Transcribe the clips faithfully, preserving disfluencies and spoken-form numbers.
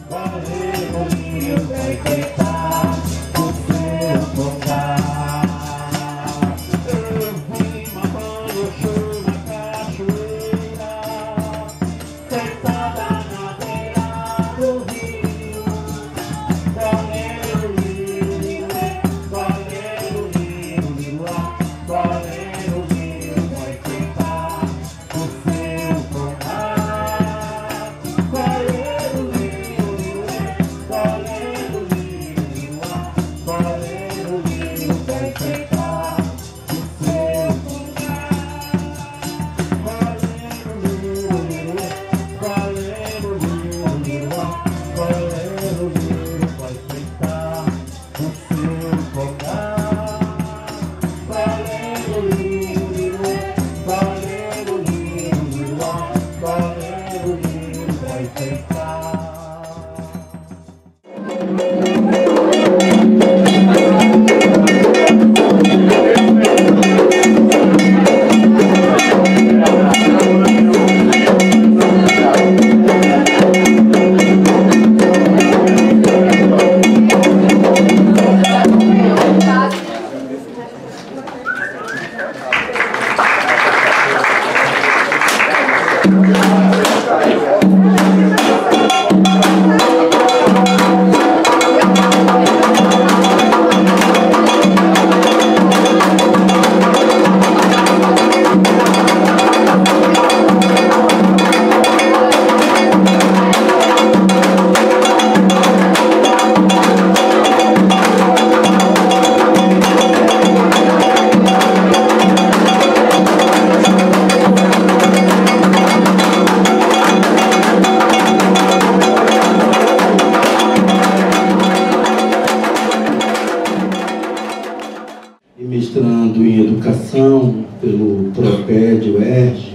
mestrando em Educação pelo PROPED, U E R J,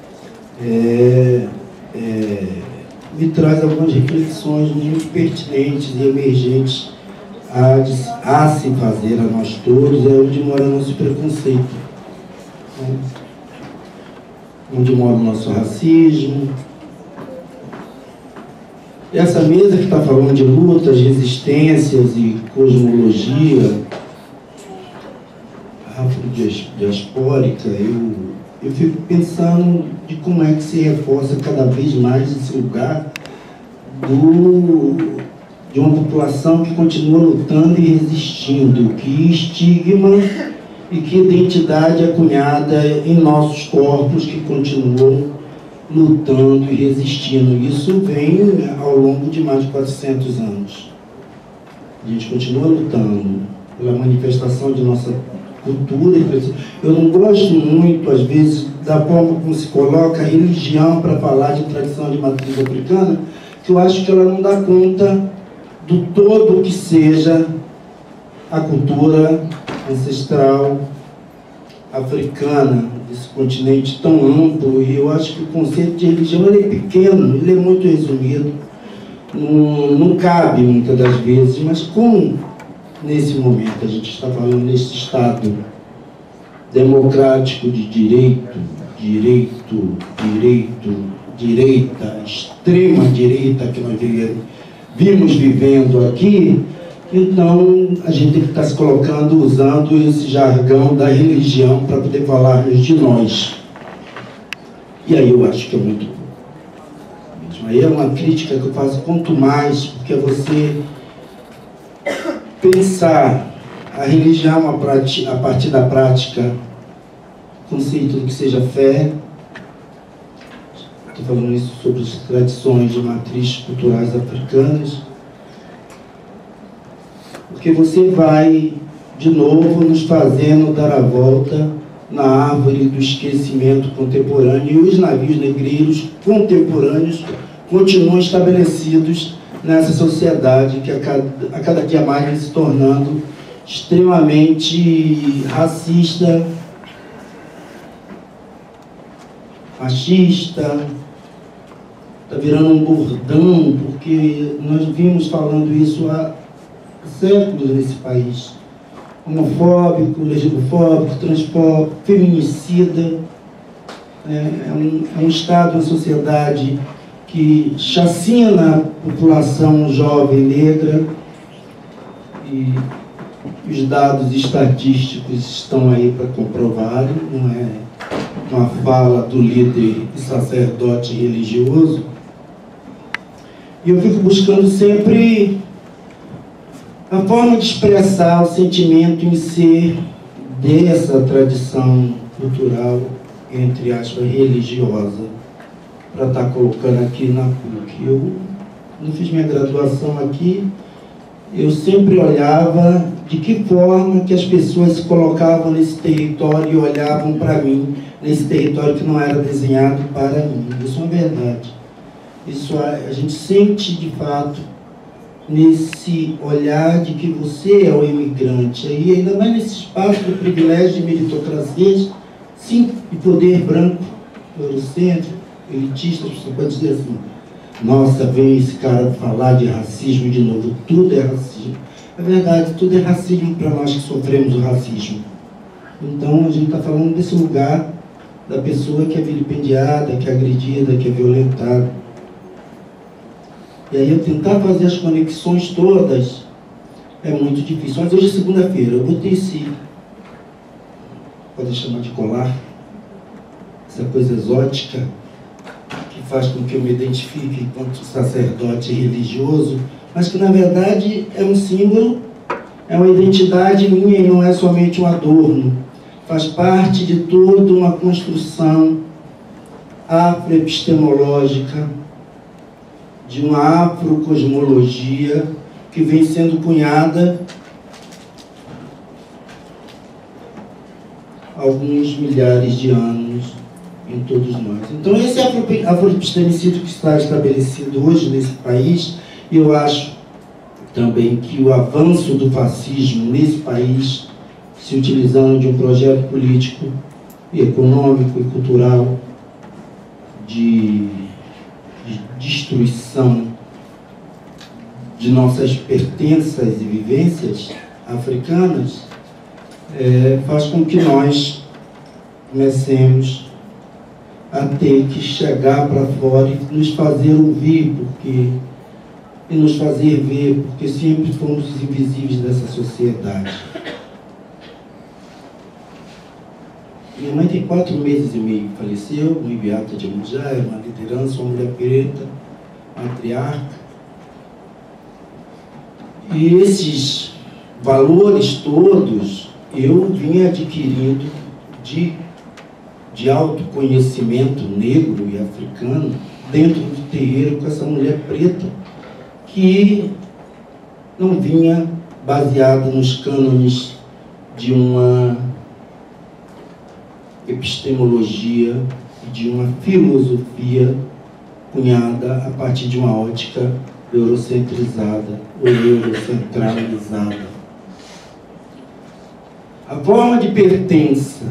é, é, me traz algumas reflexões muito pertinentes e emergentes a, a se fazer a nós todos, é onde mora nosso preconceito, né? Onde mora o nosso racismo. Essa mesa que está falando de lutas, resistências e cosmologia afrodiaspórica, eu, eu fico pensando de como é que se reforça cada vez mais esse lugar do, de uma população que continua lutando e resistindo, que estigma e que identidade é cunhada em nossos corpos que continuam lutando e resistindo. Isso vem ao longo de mais de quatrocentos anos. A gente continua lutando pela manifestação de nossa cultura. Eu não gosto muito, às vezes, da forma como se coloca a religião para falar de tradição de matriz africana, que eu acho que ela não dá conta do todo que seja a cultura ancestral africana, desse continente tão amplo. E eu acho que o conceito de religião ele é pequeno, ele é muito resumido, não, não cabe muitas das vezes, mas como nesse momento a gente está falando nesse Estado democrático de direito, direito, direito, direita, extrema direita que nós vimos vivendo aqui, então a gente tem que estar se colocando, usando esse jargão da religião para poder falarmos de nós. E aí eu acho que é muito bom. Aí é uma crítica que eu faço quanto mais, porque é você pensar a religião a partir da prática, conceito do que seja fé. Estou falando isso sobre as tradições de matrizes culturais africanas, porque você vai, de novo, nos fazendo dar a volta na árvore do esquecimento contemporâneo, e os navios negreiros contemporâneos continuam estabelecidos nessa sociedade que a cada, a cada dia mais vem se tornando extremamente racista, machista, está virando um bordão, porque nós vimos falando isso há séculos nesse país. Homofóbico, lesbofóbico, transfóbico, feminicida. É, é, um, é um Estado, uma sociedade que chacina a população jovem negra, e os dados estatísticos estão aí para comprovarem, não é uma fala do líder e sacerdote religioso. E eu fico buscando sempre a forma de expressar o sentimento em ser dessa tradição cultural, entre aspas, religiosa, para estar colocando aqui na P U C. Eu não fiz minha graduação aqui, eu sempre olhava de que forma que as pessoas se colocavam nesse território e olhavam para mim, nesse território que não era desenhado para mim. Isso é uma verdade. Isso a, a gente sente de fato nesse olhar de que você é o imigrante. E ainda mais nesse espaço do privilégio de meritocracia, sim, e poder branco, eurocêntrico, elitista, você pode dizer assim, nossa, vem esse cara falar de racismo de novo, tudo é racismo. É verdade, tudo é racismo para nós que sofremos o racismo. Então a gente está falando desse lugar da pessoa que é vilipendiada, que é agredida, que é violentada. E aí eu tentar fazer as conexões todas é muito difícil. Mas hoje é segunda-feira, eu botei esse, pode chamar de colar, essa coisa exótica, que faz com que eu me identifique enquanto sacerdote religioso, mas que na verdade é um símbolo, é uma identidade minha e não é somente um adorno. Faz parte de toda uma construção afroepistemológica, de uma afrocosmologia que vem sendo cunhada há alguns milhares de anos em todos nós. Então esse afroepistemicídio que está estabelecido hoje nesse país, eu acho também que o avanço do fascismo nesse país, se utilizando de um projeto político, e econômico e cultural de, de destruição de nossas pertenças e vivências africanas, é, faz com que nós comecemos a ter que chegar para fora e nos fazer ouvir, porque, e nos fazer ver, porque sempre fomos os invisíveis dessa sociedade. Minha mãe tem quatro meses e meio que faleceu, no Ibiata de Amujá, é uma liderança, uma mulher preta, matriarca. E esses valores todos eu vim adquirindo de, de autoconhecimento negro e africano dentro do terreiro com essa mulher preta que não vinha baseada nos cânones de uma epistemologia e de uma filosofia cunhada a partir de uma ótica eurocentrizada ou eurocentralizada. A forma de pertença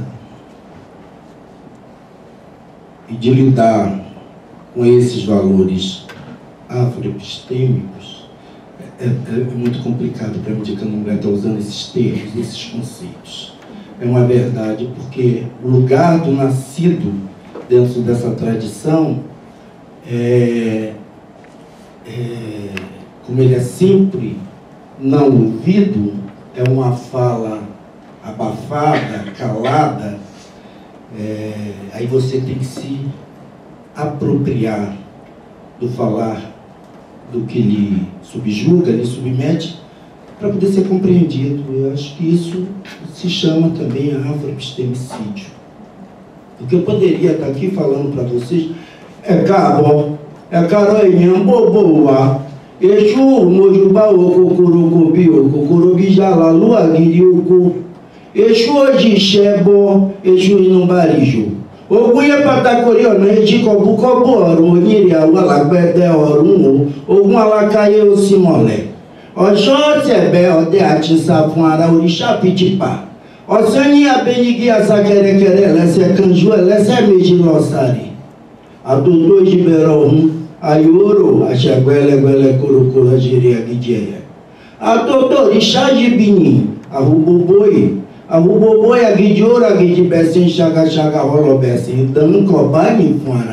e de lidar com esses valores afroepistêmicos é, é, é muito complicado para mim, de candomblé estar usando esses termos, esses conceitos. É uma verdade, porque o lugar do nascido dentro dessa tradição, é, é, como ele é sempre não ouvido, é uma fala abafada, calada, é, aí você tem que se apropriar do falar do que lhe subjuga, lhe submete, para poder ser compreendido. Eu acho que isso se chama também afroepistemicídio. O que eu poderia estar aqui falando para vocês é cabo, é caroinha, boboa, exu, mojubá, ococurucubi, ococuruguijala, lua, guiriucu, exu, ojixebo, exu, inumbarijo. Ogunye patakori ọ̀nà eji kọ̀bùkọ̀bù ọ̀rọ̀ onyiri àwọn alágbẹ̀dẹ ọ̀run o, ogun alákayé ó sì mọ̀lẹ̀. Ọ̀ṣọ́ tẹ̀bẹ̀ ọ̀dẹ àtisà fún ara òrìṣà pìtìpà. Ọ̀sán ní abẹ́yigi àṣà kẹrẹkẹrẹ ẹlẹ́sẹ̀ kanjú ẹlẹ́sẹ̀ méjì lọ́sàrì. Àdòdó ìjìbẹ̀rẹ̀ ọ̀hún, ayòrò àṣàgbẹ́lẹ́gbẹ́lẹ́ kórókóró jírí ẹ̀gíjì ẹ̀yẹ. Àdòdó òrìṣà jìbìnì, àhúgbòbóyè. Àhúgbòbóyè àgíjì òrò àgíjì bẹ̀sìn ṣagaṣaga ọlọ́bẹ̀sìn, ìdánukọ̀ báyìí fún ara.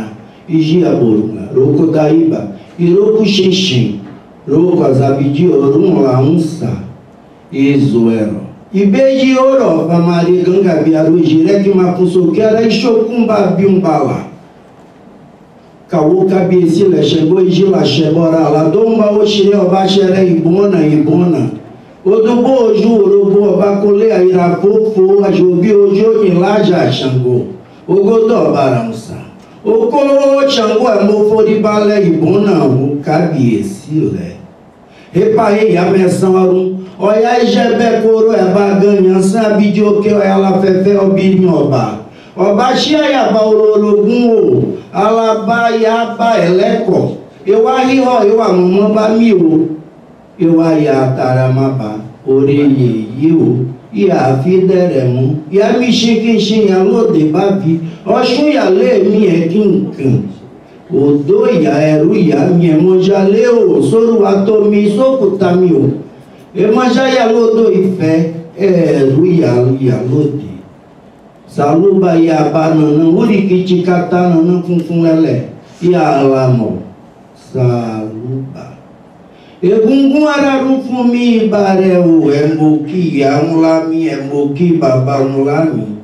Ijiaborunga, Roko Daíba, Iroko Xixim, Roko Azabidi Orum Launsa, Izuero. Ibeji Oro, Pamari Gangabiaru, Jirek Mapusoquera, Ixocumba Biumbala. Caú Cabecila, chegou e Gila Chebora, Ladomba, Oxirel, Baxeré, Ibona, Ibona. Odubo, Juro, Bacolea, Irapofo, Ajobi, Ojomi, Laja, Xangô. O Godó, Barança. O Colo, Xangô, Mofori, Balé, Ibona, o Cabecila. Reparei a menção Arum. Olha, Jebe, Coro, é Baganha, sabe de o que ela fefe, o Birinhoba. Obaxia, Yaba, Ororogum, Alaba, Yaba, Eleco. Eu arrio, eu amamba, mil. Eu aia, Taramaba, Oreye, eu. E a Fideremo, e a Michiquinha, a Lode, Babi, Oxuia, Lê, minha Quincan. O doia, Eruia, minha monja, Leu, Soruatomi, Socutamio. Emanjaya Lodo e fé, Eruia, Lia, Lode. Saluba, Iabanana, Uriquiticatana, Funfunelé, Ialamo, Saluba. Egungun araru fumi bareu, Emoki, Amulami, Emoki, Baba, Mulami.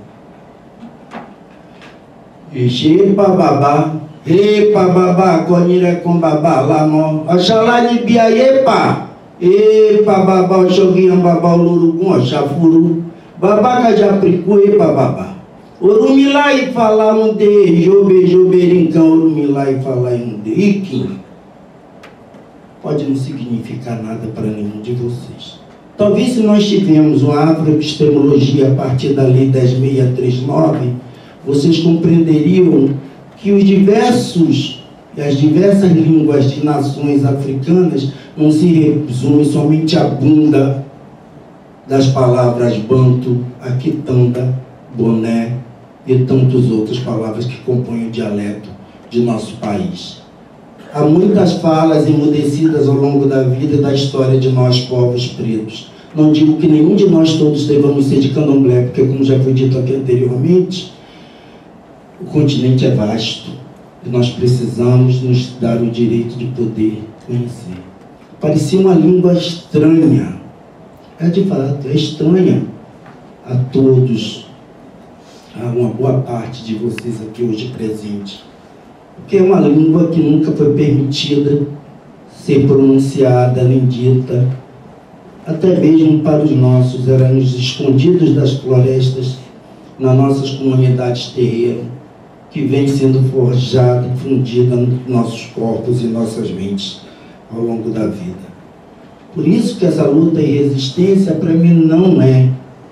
Echepa Baba, Epa Baba, Conire com Baba, Lamo, Oxalá de Biaiepa, Epa Baba, Oxoguinha Baba, Lurugum, Oxafuru, Babaca de Apricu, Epa Baba. Orumilá e falar um de Jobe, Joberincão, Orumilá e falar um de Iquim. Pode não significar nada para nenhum de vocês. Talvez se nós tivermos uma afroepistemologia a partir da Lei dez mil seiscentos e trinta e nove, vocês compreenderiam que os diversos e as diversas línguas de nações africanas não se resumem somente à bunda das palavras banto, aquitanda, boné e tantas outras palavras que compõem o dialeto de nosso país. Há muitas falas emudecidas ao longo da vida e da história de nós, povos pretos. Não digo que nenhum de nós todos devamos ser de candomblé, porque, como já foi dito aqui anteriormente, o continente é vasto e nós precisamos nos dar o direito de poder conhecer. Parecia uma língua estranha. É de fato, é estranha a todos, a uma boa parte de vocês aqui hoje presentes. Porque é uma língua que nunca foi permitida ser pronunciada, nem dita, até mesmo para os nossos, éramos escondidos das florestas, nas nossas comunidades terreiras, que vem sendo forjada e fundida nos nossos corpos e nossas mentes ao longo da vida. Por isso que essa luta e resistência, para mim, não é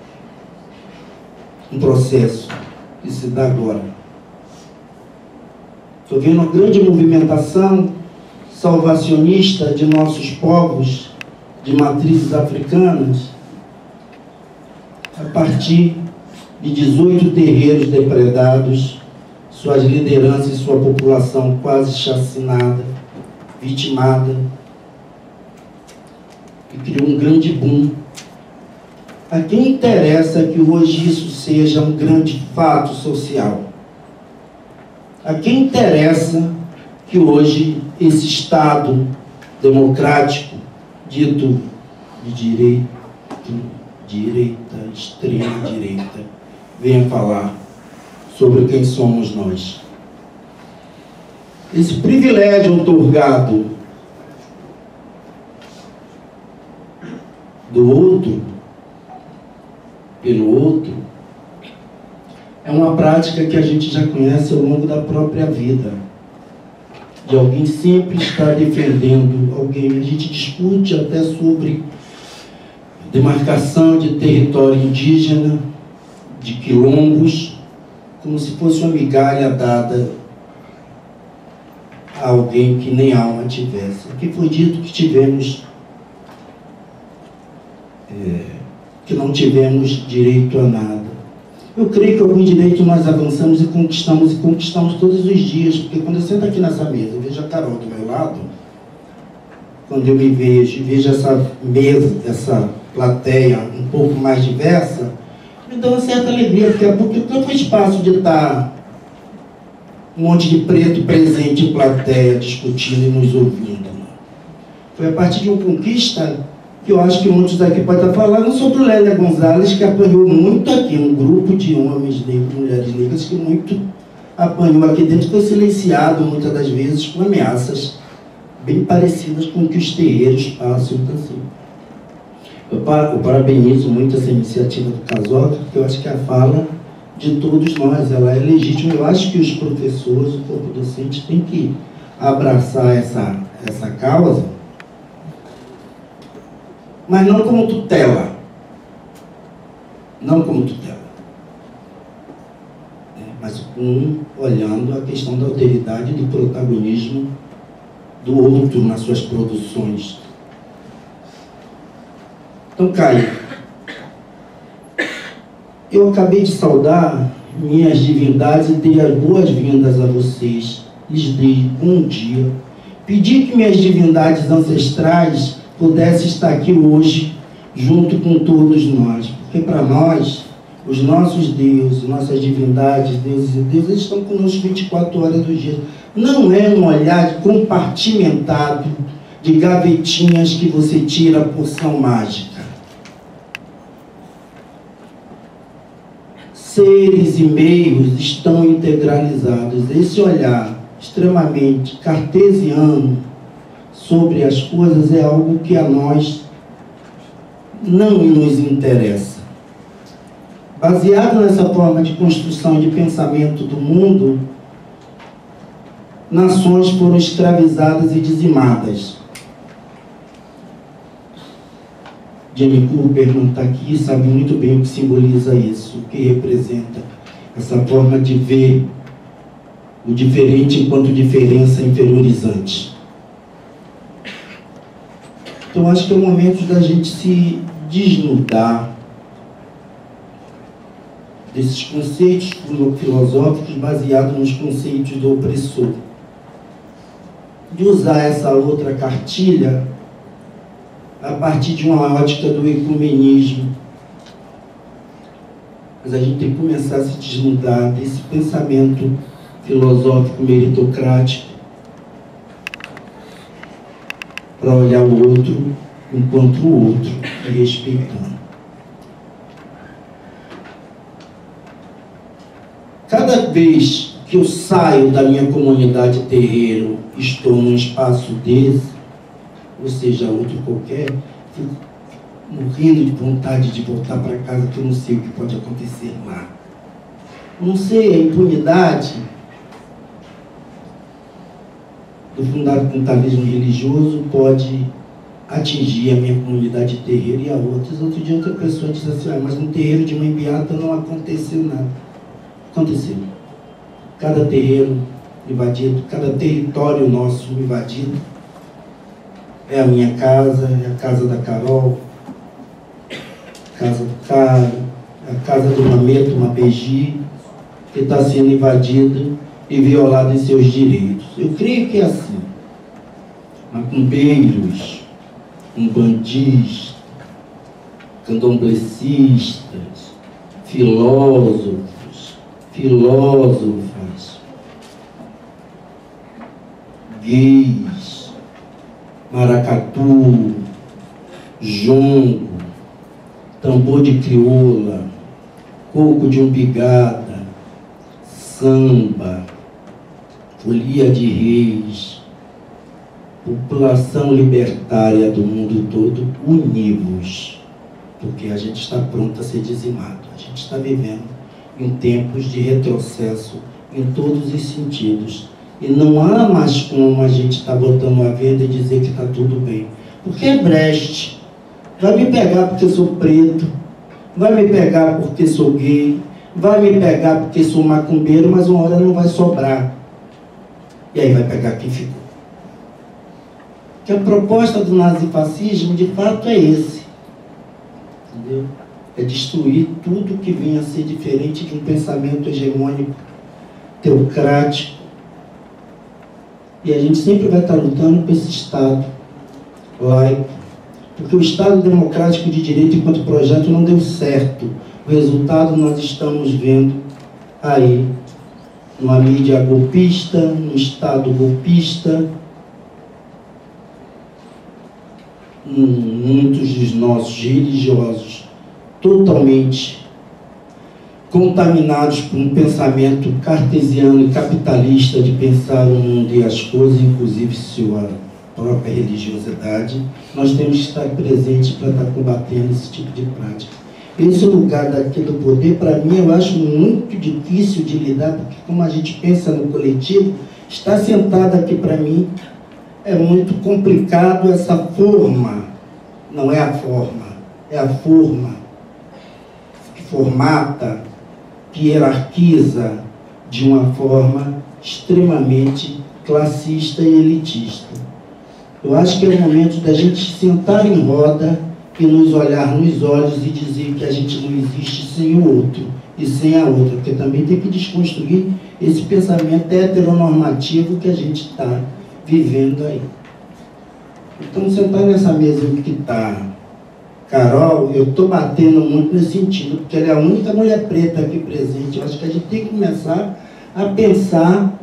um processo que se dá agora. Estou vendo uma grande movimentação salvacionista de nossos povos, de matrizes africanas, a partir de dezoito terreiros depredados, suas lideranças e sua população quase chacinada, vitimada, e criou um grande boom. A quem interessa que hoje isso seja um grande fato social? A quem interessa que hoje esse Estado democrático, dito de direito, direita, extrema direita, venha falar sobre quem somos nós? Esse privilégio outorgado do outro, pelo outro, é uma prática que a gente já conhece ao longo da própria vida, de alguém sempre estar defendendo alguém. A gente discute até sobre demarcação de território indígena, de quilombos, como se fosse uma migalha dada a alguém que nem alma tivesse. Aqui foi dito que tivemos, é, que não tivemos direito a nada. Eu creio que algum direito nós avançamos e conquistamos, e conquistamos todos os dias, porque quando eu sento aqui nessa mesa, eu vejo a Carol do meu lado, quando eu me vejo e vejo essa mesa, essa plateia um pouco mais diversa, me dá uma certa alegria, porque é porque tanto espaço de estar um monte de preto presente em plateia, discutindo e nos ouvindo. Foi a partir de uma conquista que eu acho que muitos daqui podem estar falando sobre o Lélia Gonzalez, que apanhou muito aqui, um grupo de homens negros, mulheres negras, que muito apanhou aqui dentro, foi silenciado muitas das vezes com ameaças bem parecidas com o que os terreiros passam. Então, assim, eu, eu parabenizo muito essa iniciativa do Casoca, porque eu acho que a fala de todos nós, ela é legítima. Eu acho que os professores, o corpo docente, tem que abraçar essa, essa causa, mas não como tutela. Não como tutela. É, mas um, olhando a questão da alteridade e do protagonismo do outro nas suas produções. Então, Caio, eu acabei de saudar minhas divindades e dei as boas-vindas a vocês. Lhes dei um dia. Pedi que minhas divindades ancestrais pudessem estar aqui hoje, junto com todos nós. Porque para nós, os nossos deuses, nossas divindades, deuses e deusas, estão conosco vinte e quatro horas do dia. Não é um olhar compartimentado de gavetinhas que você tira a porção mágica. Seres e meios estão integralizados. Esse olhar extremamente cartesiano sobre as coisas é algo que a nós não nos interessa. Baseado nessa forma de construção de pensamento do mundo, nações foram escravizadas e dizimadas. Jamie Cooper não está aqui, sabe muito bem o que simboliza isso, o que representa essa forma de ver o diferente enquanto diferença inferiorizante. Então, acho que é o momento da gente se desnudar desses conceitos filosóficos baseados nos conceitos do opressor. De usar essa outra cartilha a partir de uma ótica do ecumenismo. Mas a gente tem que começar a se desnudar desse pensamento filosófico meritocrático para olhar o outro enquanto o outro e respeitando. Cada vez que eu saio da minha comunidade terreiro, estou num espaço desse, ou seja, outro qualquer, fico morrendo de vontade de voltar para casa, que eu não sei o que pode acontecer lá. Não sei, a impunidade do fundamentalismo religioso pode atingir a minha comunidade terreiro e a outras. Outro dia outra pessoa disse assim, ah, mas no terreiro de Mãe Beata não aconteceu nada. Aconteceu. Cada terreiro invadido, cada território nosso invadido. É a minha casa, é a casa da Carol, a casa do Caro, é a casa do Mameto, Mabeji, que está sendo invadido e violado em seus direitos. Eu creio que é assim. Macumbeiros, umbandistas, candomblecistas, filósofos, filósofas, gays, maracatu, jongo, tambor de crioula, coco de umbigada, samba, folia de reis, população libertária do mundo todo, univos, porque a gente está pronto a ser dizimado. A gente está vivendo em tempos de retrocesso em todos os sentidos. E não há mais como a gente estar botando a venda e dizer que está tudo bem. Porque é Brecht. Vai me pegar porque sou preto, vai me pegar porque sou gay, vai me pegar porque sou macumbeiro, mas uma hora não vai sobrar. E aí vai pegar quem ficou. Que a proposta do nazifascismo, de fato, é esse. Entendeu? É destruir tudo que vinha a ser diferente de um pensamento hegemônico, teocrático. E a gente sempre vai estar lutando por esse Estado laico. Porque o Estado democrático de direito enquanto projeto não deu certo. O resultado nós estamos vendo aí numa mídia golpista, num Estado golpista. Muitos dos nossos religiosos totalmente contaminados por um pensamento cartesiano e capitalista de pensar o mundo e as coisas, inclusive sua própria religiosidade. Nós temos que estar presentes para estar combatendo esse tipo de prática. Esse lugar daqui do poder, para mim, eu acho muito difícil de lidar, porque como a gente pensa no coletivo, estar sentado aqui para mim é muito complicado. Essa forma, não é a forma, é a forma que formata, que hierarquiza de uma forma extremamente classista e elitista. Eu acho que é o momento da gente sentar em roda e nos olhar nos olhos e dizer que a gente não existe sem o outro e sem a outra, porque também tem que desconstruir esse pensamento heteronormativo que a gente está vivendo aí. Então, sentar nessa mesa que está Carol, eu estou batendo muito nesse sentido, porque ela é a única mulher preta aqui presente. Eu acho que a gente tem que começar a pensar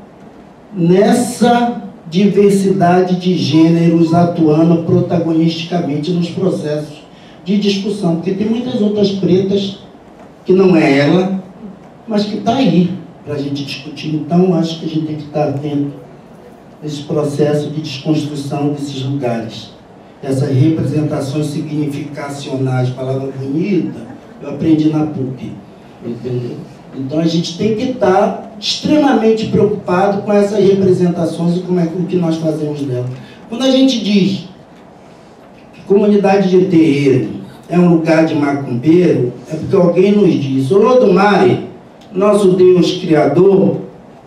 nessa diversidade de gêneros atuando protagonisticamente nos processos de discussão, porque tem muitas outras pretas que não é ela, mas que está aí para a gente discutir. Então, acho que a gente tem que estar atento nesse processo de desconstrução desses lugares, essas representações significacionais, palavra bonita, eu aprendi na P U C, entendeu? Então a gente tem que estar extremamente preocupado com essas representações e como é o que nós fazemos dela. Quando a gente diz que comunidade de terreiro é um lugar de macumbeiro, é porque alguém nos diz: Olodumare, nosso Deus Criador,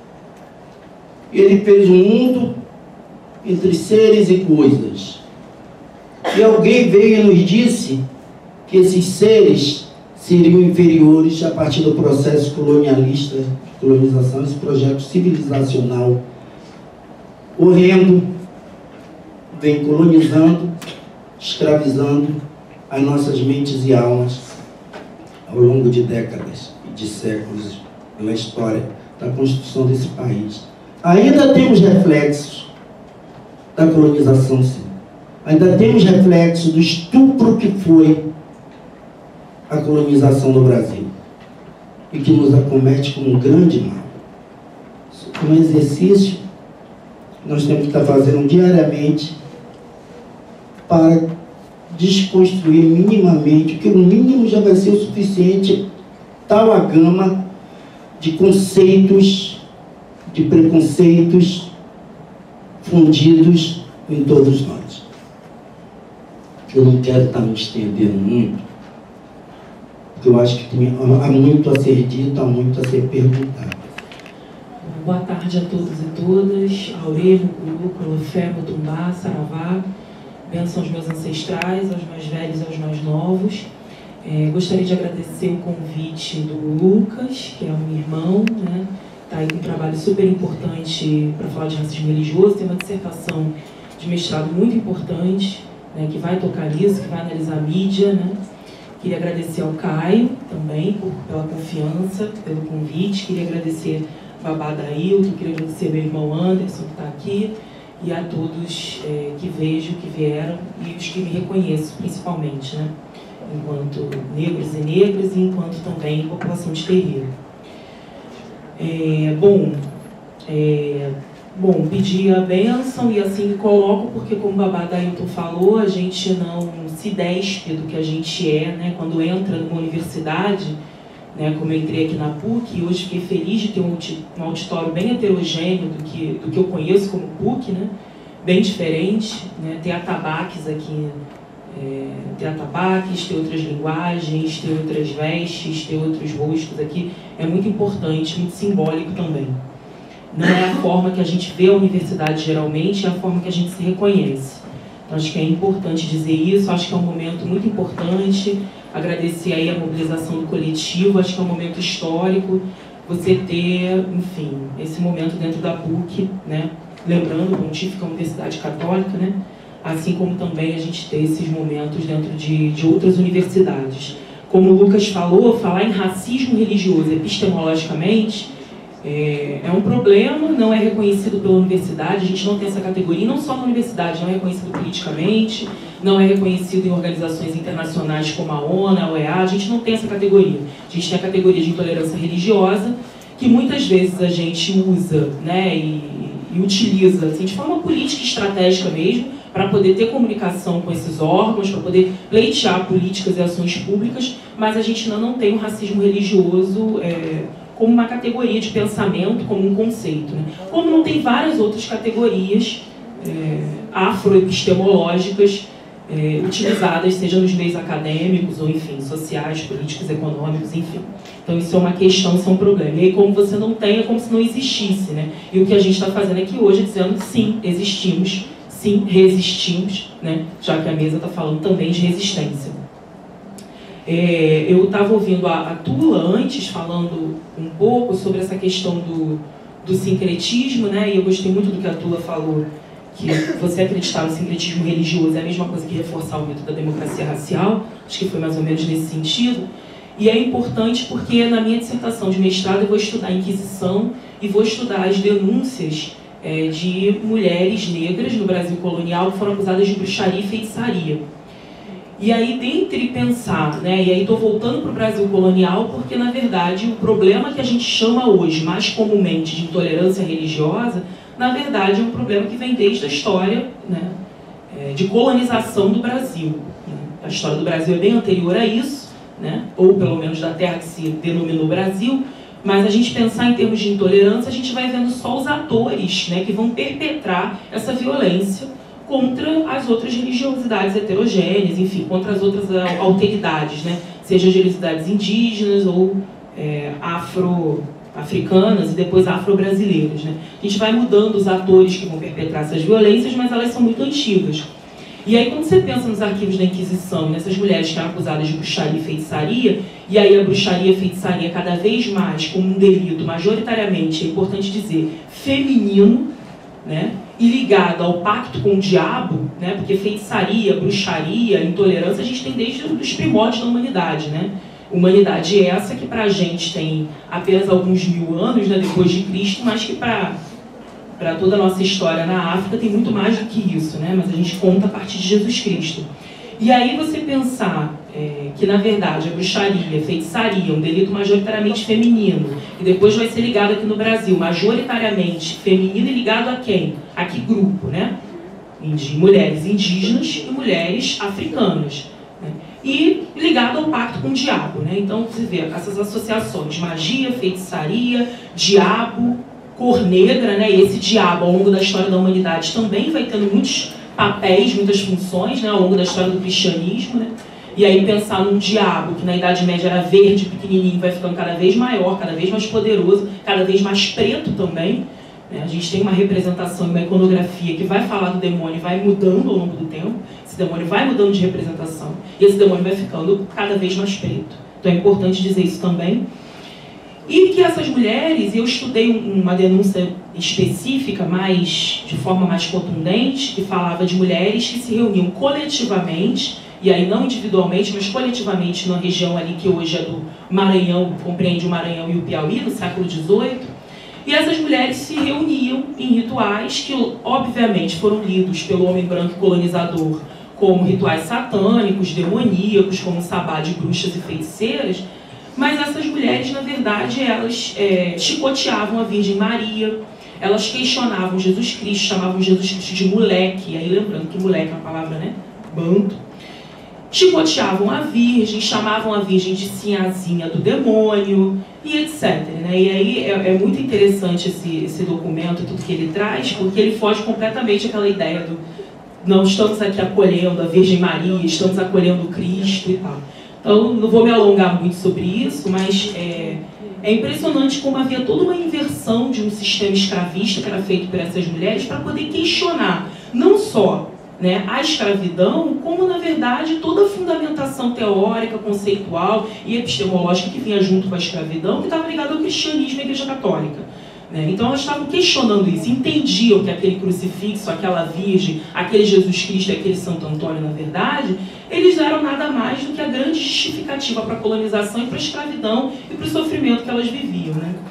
ele fez o mundo entre seres e coisas. E alguém veio e nos disse que esses seres seriam inferiores a partir do processo colonialista, de colonização, esse projeto civilizacional horrendo, vem colonizando, escravizando as nossas mentes e almas ao longo de décadas e de séculos pela história da construção desse país. Ainda temos reflexos da colonização, sim. Ainda temos reflexo do estupro que foi a colonização do Brasil e que nos acomete como um grande mal. Um exercício que nós temos que estar fazendo diariamente para desconstruir minimamente, porque o mínimo já vai ser o suficiente, tal a gama de conceitos, de preconceitos fundidos em todos nós. Eu não quero estar me estendendo muito, porque eu acho que tem, há muito a ser dito, há muito a ser perguntado. Boa tarde a todos e todas. Aurélio, Guru, Colofé, Motumbá, Saravá. Bênção aos meus ancestrais, aos mais velhos e aos mais novos. É, gostaria de agradecer o convite do Lucas, que é um irmão, né? Está aí com um trabalho super importante para falar de racismo religioso. Tem uma dissertação de mestrado muito importante, né, que vai tocar nisso, que vai analisar a mídia, né? Queria agradecer ao Caio também por, pela confiança, pelo convite. Queria agradecer ao Babá Dailton, queria agradecer ao meu irmão Anderson, que está aqui, e a todos é, que vejo, que vieram, e os que me reconheço, principalmente, né? Enquanto negros e negras, e enquanto também população de terreiro. É, bom, é, bom, pedi a bênção e assim me coloco, porque como o Babá Dailton falou, a gente não se despe do que a gente é, né? Quando entra numa universidade, né, como eu entrei aqui na P U C, e hoje fiquei feliz de ter um, um auditório bem heterogêneo do que, do que eu conheço como P U C, né? Bem diferente, né? Ter atabaques aqui, é, ter atabaques, ter outras linguagens, ter outras vestes, ter outros rostos aqui, é muito importante, muito simbólico também. Não é a forma que a gente vê a universidade geralmente, é a forma que a gente se reconhece. Então acho que é importante dizer isso, acho que é um momento muito importante, agradecer aí a mobilização do coletivo, acho que é um momento histórico, você ter, enfim, esse momento dentro da P U C, né? Lembrando, Pontífica Universidade Católica, né? Assim como também a gente ter esses momentos dentro de, de outras universidades. Como o Lucas falou, falar em racismo religioso epistemologicamente É, é um problema, não é reconhecido pela universidade, a gente não tem essa categoria, e não só na universidade, não é reconhecido politicamente, não é reconhecido em organizações internacionais como a ONU, a O E A, a gente não tem essa categoria. A gente tem a categoria de intolerância religiosa, que muitas vezes a gente usa, né, e, e utiliza assim, de forma política e estratégica mesmo, para poder ter comunicação com esses órgãos, para poder pleitear políticas e ações públicas, mas a gente ainda não tem o racismo religioso é, como uma categoria de pensamento, como um conceito. Né? Como não tem várias outras categorias é, afroepistemológicas é, utilizadas, seja nos meios acadêmicos, ou enfim, sociais, políticos, econômicos, enfim. Então isso é uma questão, isso é um problema. E aí, como você não tem, é como se não existisse. Né? E o que a gente está fazendo aqui hoje é dizendo, sim, existimos, sim, resistimos, né? Já que a mesa está falando também de resistência. É, eu estava ouvindo a, a Tula antes, falando um pouco sobre essa questão do, do sincretismo, né? E eu gostei muito do que a Tula falou, que você acreditar no sincretismo religioso é a mesma coisa que reforçar o mito da democracia racial, acho que foi mais ou menos nesse sentido. E é importante porque na minha dissertação de mestrado eu vou estudar a Inquisição e vou estudar as denúncias é, de mulheres negras no Brasil colonial que foram acusadas de bruxaria e feitiçaria. E aí, dentre pensar, né, e aí estou voltando para o Brasil colonial, porque, na verdade, o problema que a gente chama hoje, mais comumente, de intolerância religiosa, na verdade, é um problema que vem desde a história, né, de colonização do Brasil. A história do Brasil é bem anterior a isso, né, ou pelo menos da terra que se denominou Brasil, mas a gente pensar em termos de intolerância, a gente vai vendo só os atores, né, que vão perpetrar essa violência contra as outras religiosidades heterogêneas, enfim, contra as outras alteridades, né? Seja as religiosidades indígenas ou é, afro-africanas e depois afro-brasileiras. Né? A gente vai mudando os atores que vão perpetrar essas violências, mas elas são muito antigas. E aí, quando você pensa nos arquivos da Inquisição, nessas mulheres que eram acusadas de bruxaria e feitiçaria, e aí a bruxaria e a feitiçaria cada vez mais como um delito, majoritariamente, é importante dizer, feminino, né? E ligado ao pacto com o diabo, né? Porque feitiçaria, bruxaria, intolerância, a gente tem desde os primórdios da humanidade. Né? Humanidade essa que para a gente tem apenas alguns mil anos, né, depois de Cristo, mas que para para toda a nossa história na África tem muito mais do que isso, né? Mas a gente conta a partir de Jesus Cristo. E aí você pensar é, que, na verdade, a bruxaria, a feitiçaria, um delito majoritariamente feminino, e depois vai ser ligado aqui no Brasil, majoritariamente feminino e ligado a quem? A que grupo, né? De mulheres indígenas e mulheres africanas. Né? E ligado ao pacto com o diabo, né? Então, você vê essas associações, magia, feitiçaria, diabo, cor negra, né? E esse diabo, ao longo da história da humanidade, também vai tendo muitos papéis, muitas funções, né, ao longo da história do cristianismo, né? E aí pensar num diabo que na Idade Média era verde, pequenininho, vai ficando cada vez maior, cada vez mais poderoso, cada vez mais preto também. Né? A gente tem uma representação, uma iconografia que vai falar do demônio e vai mudando ao longo do tempo. Esse demônio vai mudando de representação e esse demônio vai ficando cada vez mais preto. Então é importante dizer isso também. E que essas mulheres, e eu estudei uma denúncia específica, mais, de forma mais contundente, que falava de mulheres que se reuniam coletivamente, e aí não individualmente, mas coletivamente na região ali que hoje é do Maranhão, compreende o Maranhão e o Piauí, no século dezoito, e essas mulheres se reuniam em rituais que, obviamente, foram lidos pelo homem branco colonizador como rituais satânicos, demoníacos, como o sabá de bruxas e feiticeiras. Mas essas mulheres, na verdade, elas é, chicoteavam a Virgem Maria, elas questionavam Jesus Cristo, chamavam Jesus Cristo de moleque, e aí lembrando que moleque é uma palavra, né, banto. Chicoteavam a Virgem, chamavam a Virgem de sinhazinha do demônio, e etcétera. Né? E aí é, é muito interessante esse, esse documento, tudo que ele traz, porque ele foge completamente àquela ideia do não estamos aqui acolhendo a Virgem Maria, estamos acolhendo Cristo e tal. Então, não vou me alongar muito sobre isso, mas é, é impressionante como havia toda uma inversão de um sistema escravista que era feito por essas mulheres para poder questionar não só, né, a escravidão, como, na verdade, toda a fundamentação teórica, conceitual e epistemológica que vinha junto com a escravidão, que estava ligada ao cristianismo e à Igreja Católica. Né? Então, elas estavam questionando isso, entendiam que aquele crucifixo, aquela Virgem, aquele Jesus Cristo e aquele Santo Antônio, na verdade, eles eram nada mais do que a grande justificativa para a colonização e para a escravidão e para o sofrimento que elas viviam. Né?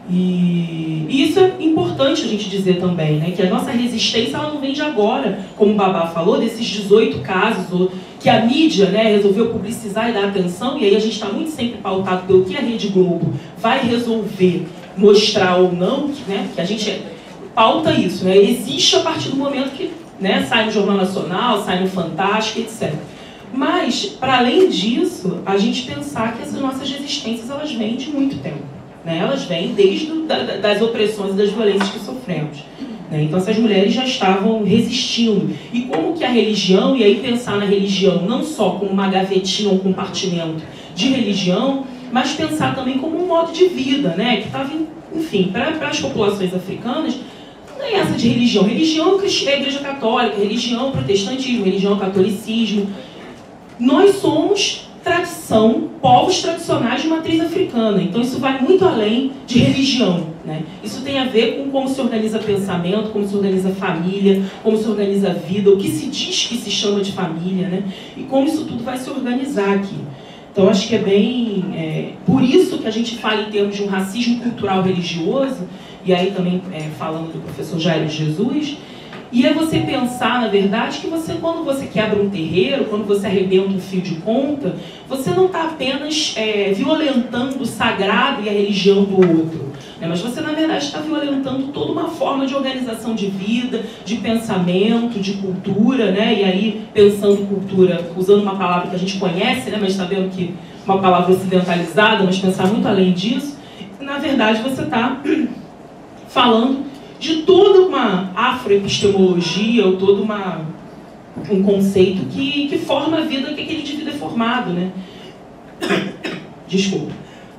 E, e isso é importante a gente dizer também, né? Que a nossa resistência ela não vem de agora, como o Babá falou, desses dezoito casos, ou, que a mídia, né, resolveu publicizar e dar atenção, e aí a gente está muito sempre pautado pelo que a Rede Globo vai resolver mostrar ou não, né? Que a gente pauta isso, né? Existe a partir do momento que, né, sai no Jornal Nacional, sai no Fantástico, etcétera. Mas, para além disso, a gente pensar que essas nossas resistências elas vêm de muito tempo. Né? Elas vêm desde do, da, das opressões e das violências que sofremos. Né? Então, essas mulheres já estavam resistindo. E como que a religião, e aí pensar na religião não só como uma gavetinha, um compartimento de religião, mas pensar também como um modo de vida, né? Que estava, enfim, para as populações africanas, não é essa de religião. Religião é a Igreja Católica, religião é o protestantismo, religião é o catolicismo. Nós somos tradição, povos tradicionais de matriz africana. Então isso vai muito além de religião, né? Isso tem a ver com como se organiza pensamento, como se organiza família, como se organiza a vida, o que se diz que se chama de família, né? E como isso tudo vai se organizar aqui. Então acho que é bem... É, por isso que a gente fala em termos de um racismo cultural religioso, e aí também é, falando do professor Jairo de Jesus, e é você pensar, na verdade, que você, quando você quebra um terreiro, quando você arrebenta um fio de conta, você não está apenas é, violentando o sagrado e a religião do outro, né? Mas você, na verdade, está violentando toda uma forma de organização de vida, de pensamento, de cultura, né? E aí, pensando em cultura, usando uma palavra que a gente conhece, né? Mas sabendo que uma palavra ocidentalizada, mas pensar muito além disso, na verdade, você está falando de toda uma afroepistemologia, ou todo uma, um conceito que, que forma a vida que aquele indivíduo é formado, né? Desculpa.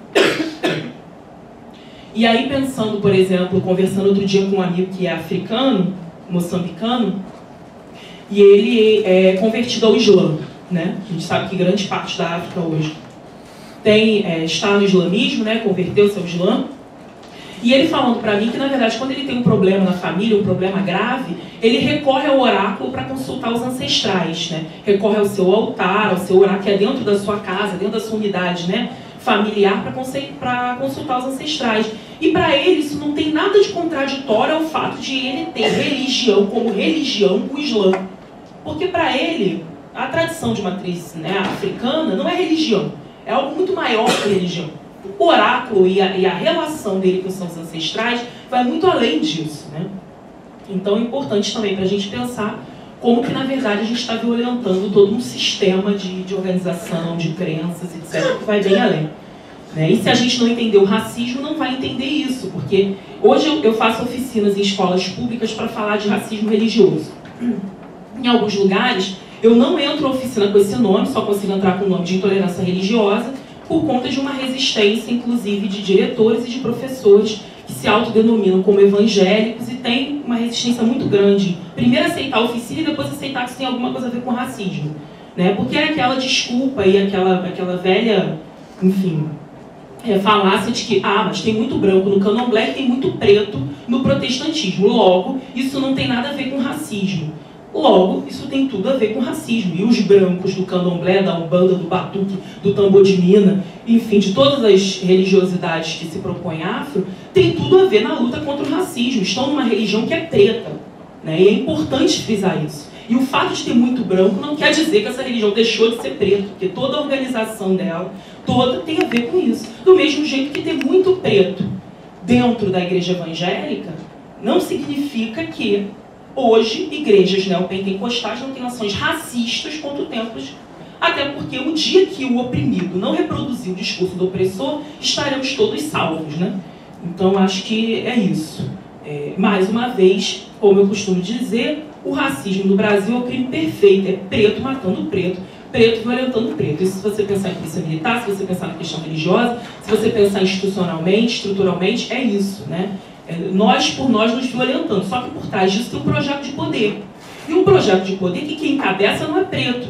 E aí pensando, por exemplo, conversando outro dia com um amigo que é africano, moçambicano, e ele é convertido ao Islã, né? A gente sabe que grande parte da África hoje tem, é, está no islamismo, né? Converteu-se ao Islã. E ele falando para mim que, na verdade, quando ele tem um problema na família, um problema grave, ele recorre ao oráculo para consultar os ancestrais, né? Recorre ao seu altar, ao seu oráculo, que é dentro da sua casa, dentro da sua unidade, né, familiar, para consultar os ancestrais. E para ele isso não tem nada de contraditório ao fato de ele ter religião como religião o Islã. Porque para ele, a tradição de matriz, né, africana não é religião, é algo muito maior que religião. O oráculo e a, e a relação dele com os seus ancestrais vai muito além disso, né? Então é importante também para a gente pensar como que, na verdade, a gente está violentando todo um sistema de, de organização, de crenças, etcétera, que vai bem além. Né? E se a gente não entender o racismo, não vai entender isso, porque hoje eu, eu faço oficinas em escolas públicas para falar de racismo religioso. Em alguns lugares, eu não entro na oficina com esse nome, só consigo entrar com o nome de intolerância religiosa, por conta de uma resistência, inclusive, de diretores e de professores que se autodenominam como evangélicos e tem uma resistência muito grande. Primeiro aceitar a oficina e depois aceitar que isso tem alguma coisa a ver com racismo. Né? Porque é aquela desculpa e aquela, aquela velha, enfim, é, falácia de que, ah, mas tem muito branco no candomblé e tem muito preto no protestantismo. Logo, isso não tem nada a ver com racismo. Logo, isso tem tudo a ver com racismo. E os brancos do candomblé, da umbanda, do batuque, do tambor de mina, enfim, de todas as religiosidades que se propõem afro, tem tudo a ver na luta contra o racismo. Estão numa religião que é preta, né? E é importante frisar isso. E o fato de ter muito branco não quer dizer que essa religião deixou de ser preta, porque toda a organização dela, toda, tem a ver com isso. Do mesmo jeito que ter muito preto dentro da igreja evangélica não significa que hoje, igrejas neopentecostais não têm ações racistas contra templos, até porque o dia que o oprimido não reproduzir o discurso do opressor, estaremos todos salvos, né? Então, acho que é isso. É, mais uma vez, como eu costumo dizer, o racismo no Brasil é o crime perfeito, é preto matando preto, preto violentando preto. Isso se você pensar em polícia militar, se você pensar na questão religiosa, se você pensar institucionalmente, estruturalmente, é isso, né? Nós por nós nos violentando, só que por trás disso tem um projeto de poder. E um projeto de poder que quem encabeça não é preto.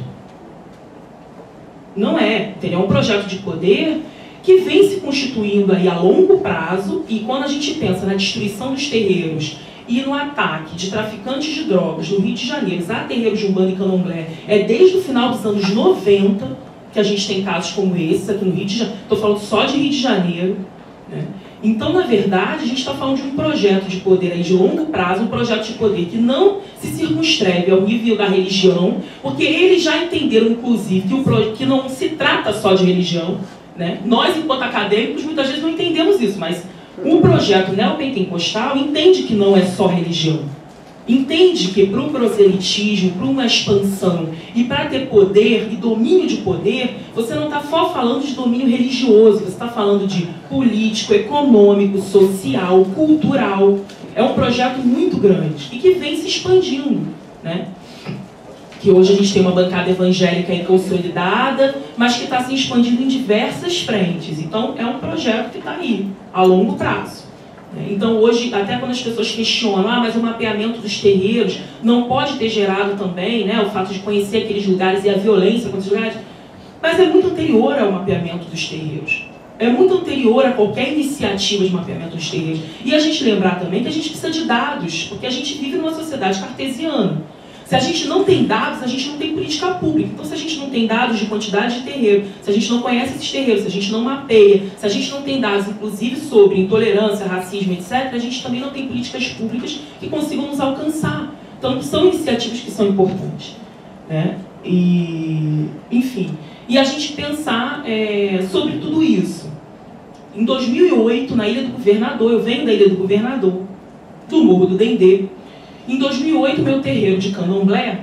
Não é. É um projeto de poder que vem se constituindo aí a longo prazo, e quando a gente pensa na destruição dos terreiros e no ataque de traficantes de drogas no Rio de Janeiro, a terreiros de Umbanda e Candomblé, é desde o final dos anos noventa que a gente tem casos como esse aqui no Rio de Janeiro. Estou falando só de Rio de Janeiro, né? Então, na verdade, a gente está falando de um projeto de poder aí de longo prazo, um projeto de poder que não se circunscreve ao nível da religião, porque eles já entenderam, inclusive, que, o, que não se trata só de religião, né? Nós, enquanto acadêmicos, muitas vezes não entendemos isso, mas o projeto neopentecostal entende que não é só religião. Entende que para um proselitismo, para uma expansão e para ter poder e domínio de poder, você não está só falando de domínio religioso, você está falando de político, econômico, social, cultural. É um projeto muito grande e que vem se expandindo, né? Que hoje a gente tem uma bancada evangélica aí consolidada, mas que está se expandindo em diversas frentes. Então, é um projeto que está aí, a longo prazo. Então, hoje, até quando as pessoas questionam, ah, mas o mapeamento dos terreiros não pode ter gerado também, né, o fato de conhecer aqueles lugares e a violência contra os lugares, mas é muito anterior ao mapeamento dos terreiros. É muito anterior a qualquer iniciativa de mapeamento dos terreiros. E a gente lembrar também que a gente precisa de dados, porque a gente vive numa sociedade cartesiana. Se a gente não tem dados, a gente não tem política pública. Então, se a gente não tem dados de quantidade de terreiro, se a gente não conhece esses terreiros, se a gente não mapeia, se a gente não tem dados, inclusive, sobre intolerância, racismo, etcétera, a gente também não tem políticas públicas que consigam nos alcançar. Então, são iniciativas que são importantes, né? E, enfim, e a gente pensar é, sobre tudo isso. Em dois mil e oito, na Ilha do Governador, eu venho da Ilha do Governador, do Morro do Dendê. Em dois mil e oito, meu terreiro de candomblé,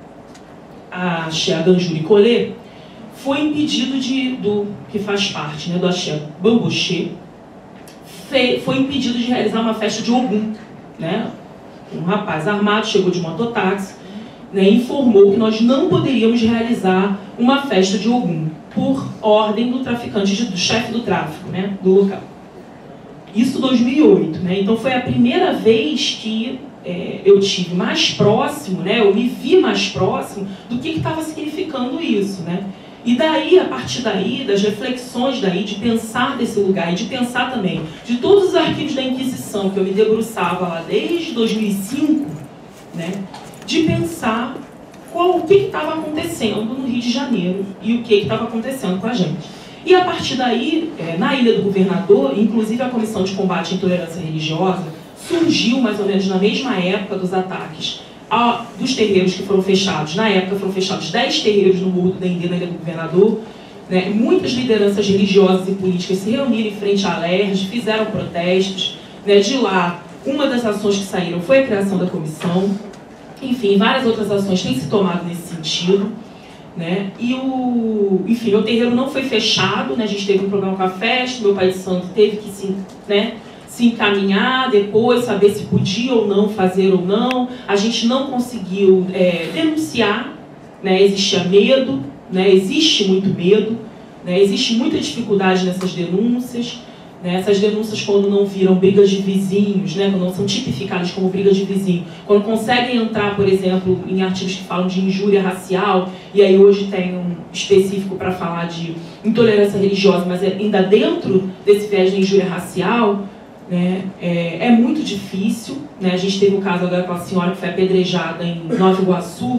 a Axé Aganjuri Colê, foi impedido de, do que faz parte, né, do Axé Bamboxê, foi impedido de realizar uma festa de Ogum, né? Um rapaz armado chegou de mototáxi, né, e informou que nós não poderíamos realizar uma festa de Ogum por ordem do traficante, de, do chefe do tráfico, né, do local. Isso em dois mil e oito, né? Então foi a primeira vez que É, eu tive mais próximo, né, eu me vi mais próximo do que estava significando isso, né? E daí, a partir daí, das reflexões daí, de pensar desse lugar e de pensar também de todos os arquivos da Inquisição que eu me debruçava lá desde dois mil e cinco, né, de pensar qual, o que estava acontecendo no Rio de Janeiro e o que estava acontecendo com a gente. E a partir daí, é, na Ilha do Governador, inclusive a Comissão de Combate à Intolerância Religiosa surgiu mais ou menos na mesma época dos ataques a, dos terreiros que foram fechados. Na época foram fechados dez terreiros no Morro do Dendê, na Ilha do Governador, né? Muitas lideranças religiosas e políticas se reuniram em frente à Alerj, fizeram protestos, né? De lá, uma das ações que saíram foi a criação da comissão. Enfim, várias outras ações têm se tomado nesse sentido, né? E o, enfim, o terreiro não foi fechado, né? A gente teve um problema com a festa, meu pai de santo teve que se, né, se encaminhar depois, saber se podia ou não fazer ou não. A gente não conseguiu é, denunciar, né? Existia medo, né? Existe muito medo, né? Existe muita dificuldade nessas denúncias, né? Essas denúncias, quando não viram brigas de vizinhos, né? Quando não são tipificadas como brigas de vizinho, quando conseguem entrar, por exemplo, em artigos que falam de injúria racial, e aí hoje tem um específico para falar de intolerância religiosa, mas é ainda dentro desse viés de injúria racial, né? É, é muito difícil, né? A gente teve um caso agora com a senhora que foi apedrejada em Nova Iguaçu,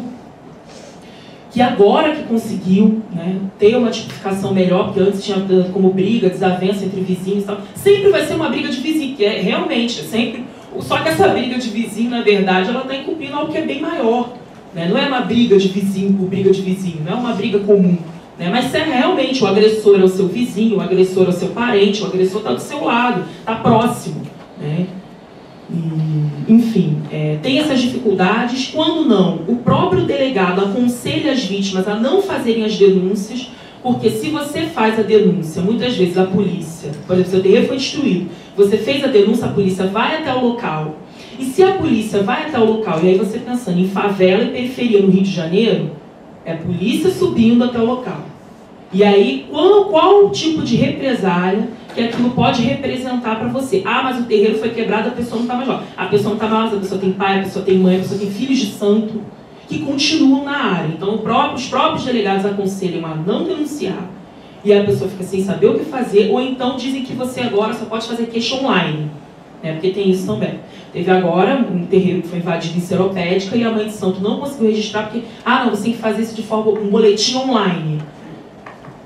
que agora que conseguiu, né, ter uma tipificação melhor, porque antes tinha como briga, desavença entre vizinhos e tal. Sempre vai ser uma briga de vizinho, que é realmente, é sempre... Só que essa briga de vizinho, na verdade, ela está incumprindo algo que é bem maior, né? Não é uma briga de vizinho por briga de vizinho, não é uma briga comum, né? Mas é realmente o agressor é o seu vizinho, o agressor é o seu parente, o agressor está do seu lado, está próximo, né? E, enfim, é, tem essas dificuldades. Quando não, o próprio delegado aconselha as vítimas a não fazerem as denúncias, porque se você faz a denúncia, muitas vezes a polícia, por exemplo, seu terreiro foi destruído, você fez a denúncia, a polícia vai até o local, e se a polícia vai até o local, e aí você pensando em favela e periferia no Rio de Janeiro, é a polícia subindo até o local. E aí, qual, qual o tipo de represália que aquilo pode representar para você? Ah, mas o terreiro foi quebrado, a pessoa não está mais lá. A pessoa não está mais lá, a pessoa tem pai, a pessoa tem mãe, a pessoa tem filhos de santo que continuam na área. Então, próprio, os próprios delegados aconselham a não denunciar. E a pessoa fica sem saber o que fazer, ou então dizem que você agora só pode fazer queixa online, né? Porque tem isso também. Teve agora um terreiro que foi invadido em Seropédica e a mãe de santo não conseguiu registrar porque, ah, não, você tem que fazer isso de forma, um boletim online.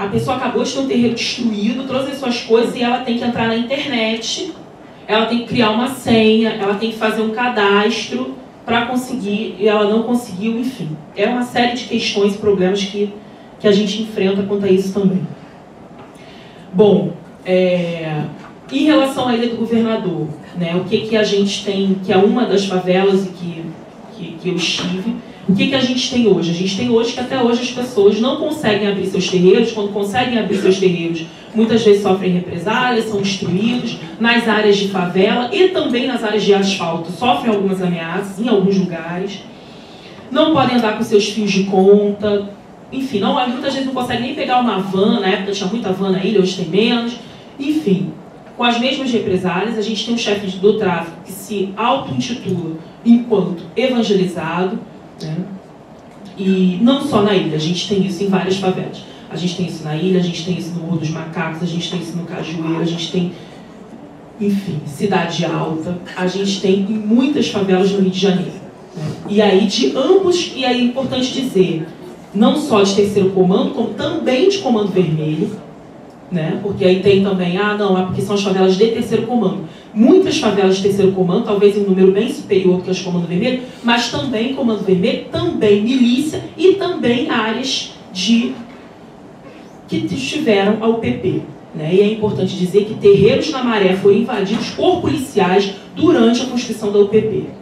A pessoa acabou de ter um terreiro destruído, trouxe as suas coisas e ela tem que entrar na internet, ela tem que criar uma senha, ela tem que fazer um cadastro para conseguir, e ela não conseguiu, enfim. É uma série de questões e problemas que, que a gente enfrenta quanto a isso também. Bom, é, em relação à Ilha do Governador, né, o que, que a gente tem, que é uma das favelas e que, que, que eu estive, o que, que a gente tem hoje? A gente tem hoje que até hoje as pessoas não conseguem abrir seus terreiros, quando conseguem abrir seus terreiros, muitas vezes sofrem represálias, são destruídos, nas áreas de favela e também nas áreas de asfalto, sofrem algumas ameaças em alguns lugares, não podem andar com seus fios de conta, enfim, não, muitas vezes não conseguem nem pegar uma van, na época tinha muita van na ilha, hoje tem menos, enfim. Com as mesmas represálias, a gente tem um chefe do tráfico que se auto-intitula enquanto evangelizado, né? E não só na ilha, a gente tem isso em várias favelas. A gente tem isso na ilha, a gente tem isso no Morro dos Macacos, a gente tem isso no Cajueiro, a gente tem, enfim, Cidade Alta, a gente tem em muitas favelas no Rio de Janeiro. Né? E aí de ambos, e aí é importante dizer, não só de terceiro comando, como também de comando vermelho, né? Porque aí tem também, ah não, é porque são as favelas de terceiro comando. Muitas favelas de terceiro comando, talvez em um número bem superior que as de comando vermelho, mas também comando vermelho, também milícia e também áreas de que estiveram ao P P. Né? E é importante dizer que terreiros na Maré foram invadidos por policiais durante a construção da U P P.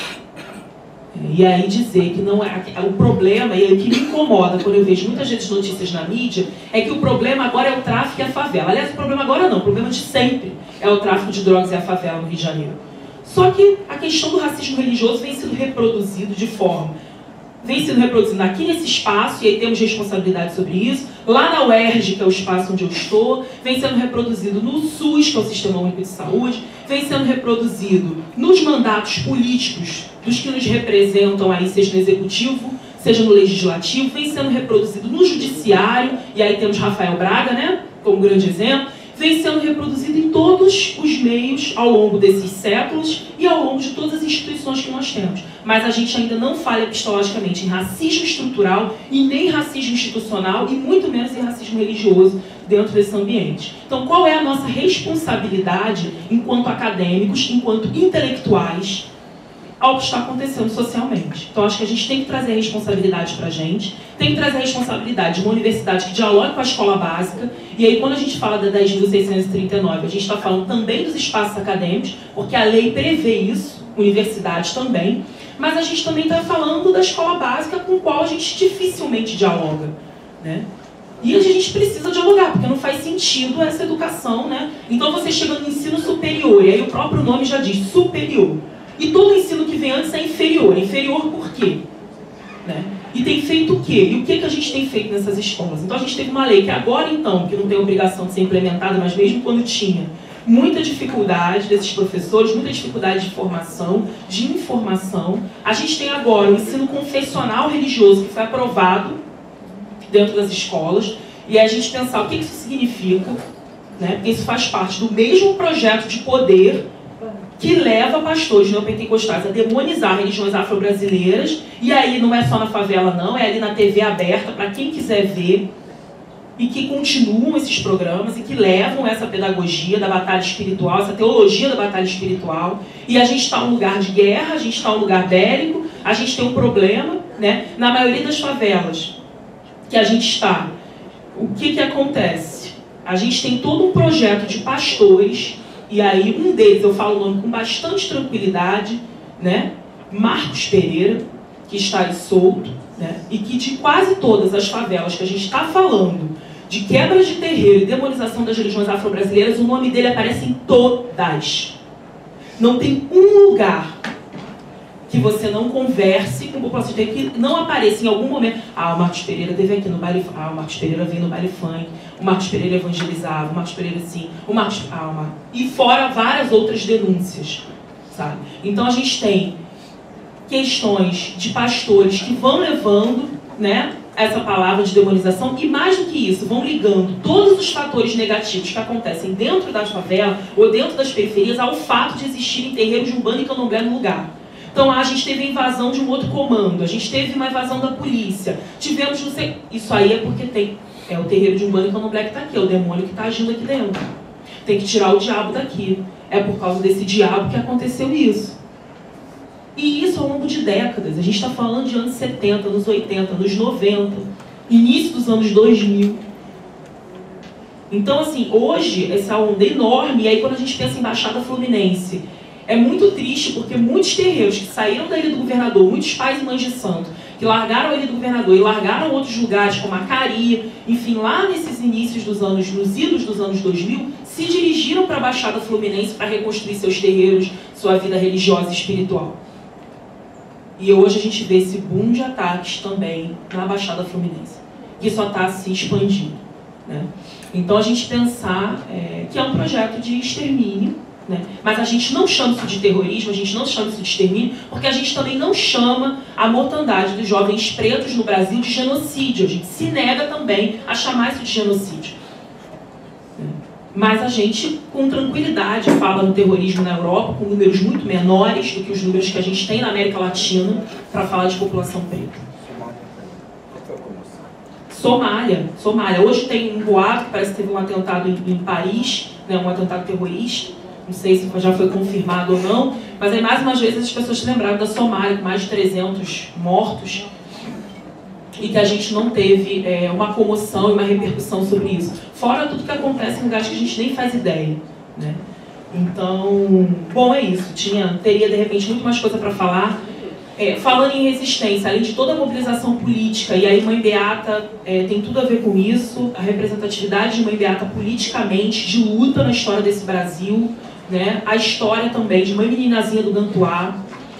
E aí dizer que não é o problema, e é o que me incomoda quando eu vejo muitas vezes notícias na mídia, é que o problema agora é o tráfico e a favela. Aliás, o problema agora não, o problema de sempre é o tráfico de drogas e a favela no Rio de Janeiro. Só que a questão do racismo religioso vem sendo reproduzido de forma, vem sendo reproduzido aqui nesse espaço, e aí temos responsabilidade sobre isso, lá na U E R J, que é o espaço onde eu estou, vem sendo reproduzido no SUS, que é o Sistema Único de Saúde, vem sendo reproduzido nos mandatos políticos dos que nos representam aí, seja no Executivo, seja no Legislativo, vem sendo reproduzido no Judiciário, e aí temos Rafael Braga, né, como grande exemplo, vem sendo reproduzido em todos os meios ao longo desses séculos e ao longo de todas as instituições que nós temos. Mas a gente ainda não fala epistemologicamente em racismo estrutural e nem racismo institucional e muito menos em racismo religioso dentro desse ambiente. Então, qual é a nossa responsabilidade enquanto acadêmicos, enquanto intelectuais, ao que está acontecendo socialmente? Então, acho que a gente tem que trazer a responsabilidade para a gente, tem que trazer a responsabilidade de uma universidade que dialogue com a escola básica, e aí quando a gente fala da dez mil seiscentos e trinta e nove, a gente está falando também dos espaços acadêmicos, porque a lei prevê isso, universidade também, mas a gente também está falando da escola básica com a qual a gente dificilmente dialoga, né? E a gente precisa dialogar, porque não faz sentido essa educação, né? Então você chega no ensino superior, e aí o próprio nome já diz, superior. E todo ensino que vem antes é inferior. É inferior por quê? Né? E tem feito o quê? E o que, que a gente tem feito nessas escolas? Então a gente teve uma lei que agora então, que não tem obrigação de ser implementada, mas mesmo quando tinha, muita dificuldade desses professores, muita dificuldade de formação, de informação. A gente tem agora o ensino confessional religioso que foi aprovado dentro das escolas, e a gente pensar o que isso significa, né? Porque isso faz parte do mesmo projeto de poder que leva pastores neopentecostais a demonizar religiões afro-brasileiras, e aí não é só na favela não, é ali na T V aberta para quem quiser ver, e que continuam esses programas e que levam essa pedagogia da batalha espiritual, essa teologia da batalha espiritual, e a gente está em um lugar de guerra, a gente está em um lugar bélico, a gente tem um problema, né? Na maioria das favelas que a gente está, o que que acontece? A gente tem todo um projeto de pastores, e aí um deles, eu falo o nome com bastante tranquilidade, né? Marcos Pereira, que está aí solto, né? E que de quase todas as favelas que a gente está falando, de quebra de terreiro e demonização das religiões afro-brasileiras, o nome dele aparece em todas. Não tem um lugar que você não converse com o população, que não apareça em algum momento. Ah, o Marcos Pereira esteve aqui no baile. Ah, o Marcos Pereira veio no baile funk. O Marcos Pereira evangelizava. O Marcos Pereira assim. O Marcos. Ah, o Mar... E fora várias outras denúncias, sabe? Então a gente tem questões de pastores que vão levando, né, essa palavra de demonização, e mais do que isso, vão ligando todos os fatores negativos que acontecem dentro das favelas ou dentro das periferias ao fato de existirem terreiros de umbanda e candomblé no lugar. Então, a gente teve a invasão de um outro comando, a gente teve uma invasão da polícia, tivemos, não sei, isso aí é porque tem É o terreiro de Umbanda e Candomblé que está aqui, é o demônio que está agindo aqui dentro. Tem que tirar o diabo daqui. É por causa desse diabo que aconteceu isso. E isso ao longo de décadas. A gente está falando de anos setenta, anos oitenta, anos noventa, início dos anos dois mil. Então, assim, hoje, essa onda é enorme, e aí quando a gente pensa em Baixada Fluminense, é muito triste porque muitos terreiros que saíram da Ilha do Governador, muitos pais e mães de santo, que largaram a Ilha do Governador e largaram outros lugares, como a Cari, enfim, lá nesses inícios dos anos, nos idos dos anos dois mil, se dirigiram para a Baixada Fluminense para reconstruir seus terreiros, sua vida religiosa e espiritual. E hoje a gente vê esse boom de ataques também na Baixada Fluminense, que só está se expandindo, né? Então a gente pensar é, que é um projeto de extermínio, né? Mas a gente não chama isso de terrorismo, a gente não chama isso de extermínio, porque a gente também não chama a mortandade dos jovens pretos no Brasil de genocídio. A gente se nega também a chamar isso de genocídio. Mas a gente, com tranquilidade, fala no terrorismo na Europa, com números muito menores do que os números que a gente tem na América Latina para falar de população preta. Somália, Somália. Hoje tem um boato que parece que teve um atentado em, em Paris, né, um atentado terrorista. Não sei se já foi confirmado ou não, mas aí mais uma vez as pessoas se lembraram da Somália, com mais de trezentos mortos, e que a gente não teve é, uma comoção e uma repercussão sobre isso. Fora tudo que acontece em lugares que a gente nem faz ideia, né? Então, bom, é isso. Tinha, teria, de repente, muito mais coisa para falar. É, falando em resistência, além de toda a mobilização política, e aí Mãe Beata é, tem tudo a ver com isso, a representatividade de Mãe Beata politicamente, de luta na história desse Brasil, né? A história também de Mãe Meninazinha do Gantuá,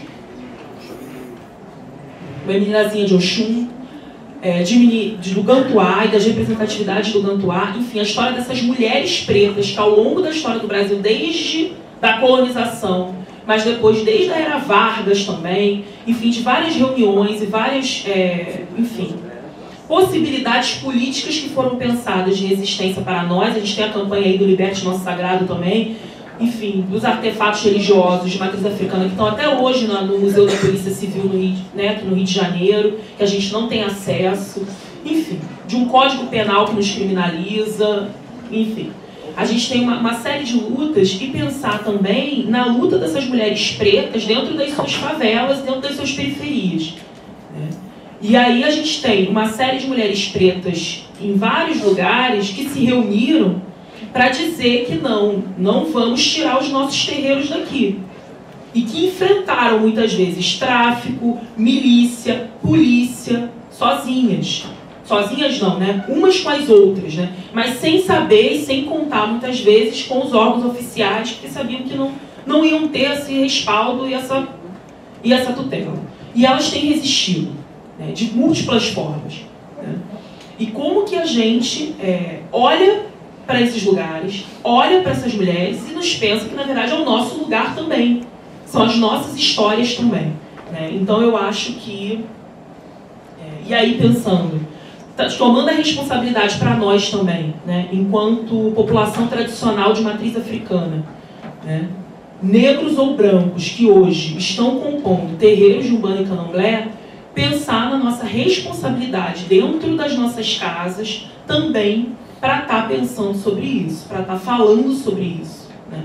Mãe Meninazinha de Oxum, é, de, de, do Gantuá e das representatividades do Gantuá, enfim, a história dessas mulheres pretas que ao longo da história do Brasil, desde da colonização, mas depois desde a era Vargas também, enfim, de várias reuniões e várias, é, enfim, possibilidades políticas que foram pensadas de resistência para nós. A gente tem a campanha aí do Liberte Nosso Sagrado também, enfim, dos artefatos religiosos de matriz africana que estão até hoje no, no Museu da Polícia Civil no Rio, né, no Rio de Janeiro, que a gente não tem acesso, enfim, de um código penal que nos criminaliza, enfim. A gente tem uma, uma série de lutas e pensar também na luta dessas mulheres pretas dentro das suas favelas, dentro das suas periferias, né? E aí a gente tem uma série de mulheres pretas em vários lugares que se reuniram para dizer que não, não vamos tirar os nossos terreiros daqui. E que enfrentaram muitas vezes tráfico, milícia, polícia, sozinhas. Sozinhas não, né? Umas com as outras, né? Mas sem saber e sem contar muitas vezes com os órgãos oficiais, que sabiam que não, não iam ter esse respaldo e essa, e essa tutela. E elas têm resistido, né? De múltiplas formas, né? E como que a gente é, olha para esses lugares, olha para essas mulheres e nos pensa que, na verdade, é o nosso lugar também. São as nossas histórias também, né? Então, eu acho que... É, e aí, pensando, tomando a responsabilidade para nós também, né? Enquanto população tradicional de matriz africana, né? Negros ou brancos que hoje estão compondo terreiros de Umbanda e Candomblé, pensar na nossa responsabilidade dentro das nossas casas também, para estar pensando sobre isso, para estar falando sobre isso, né?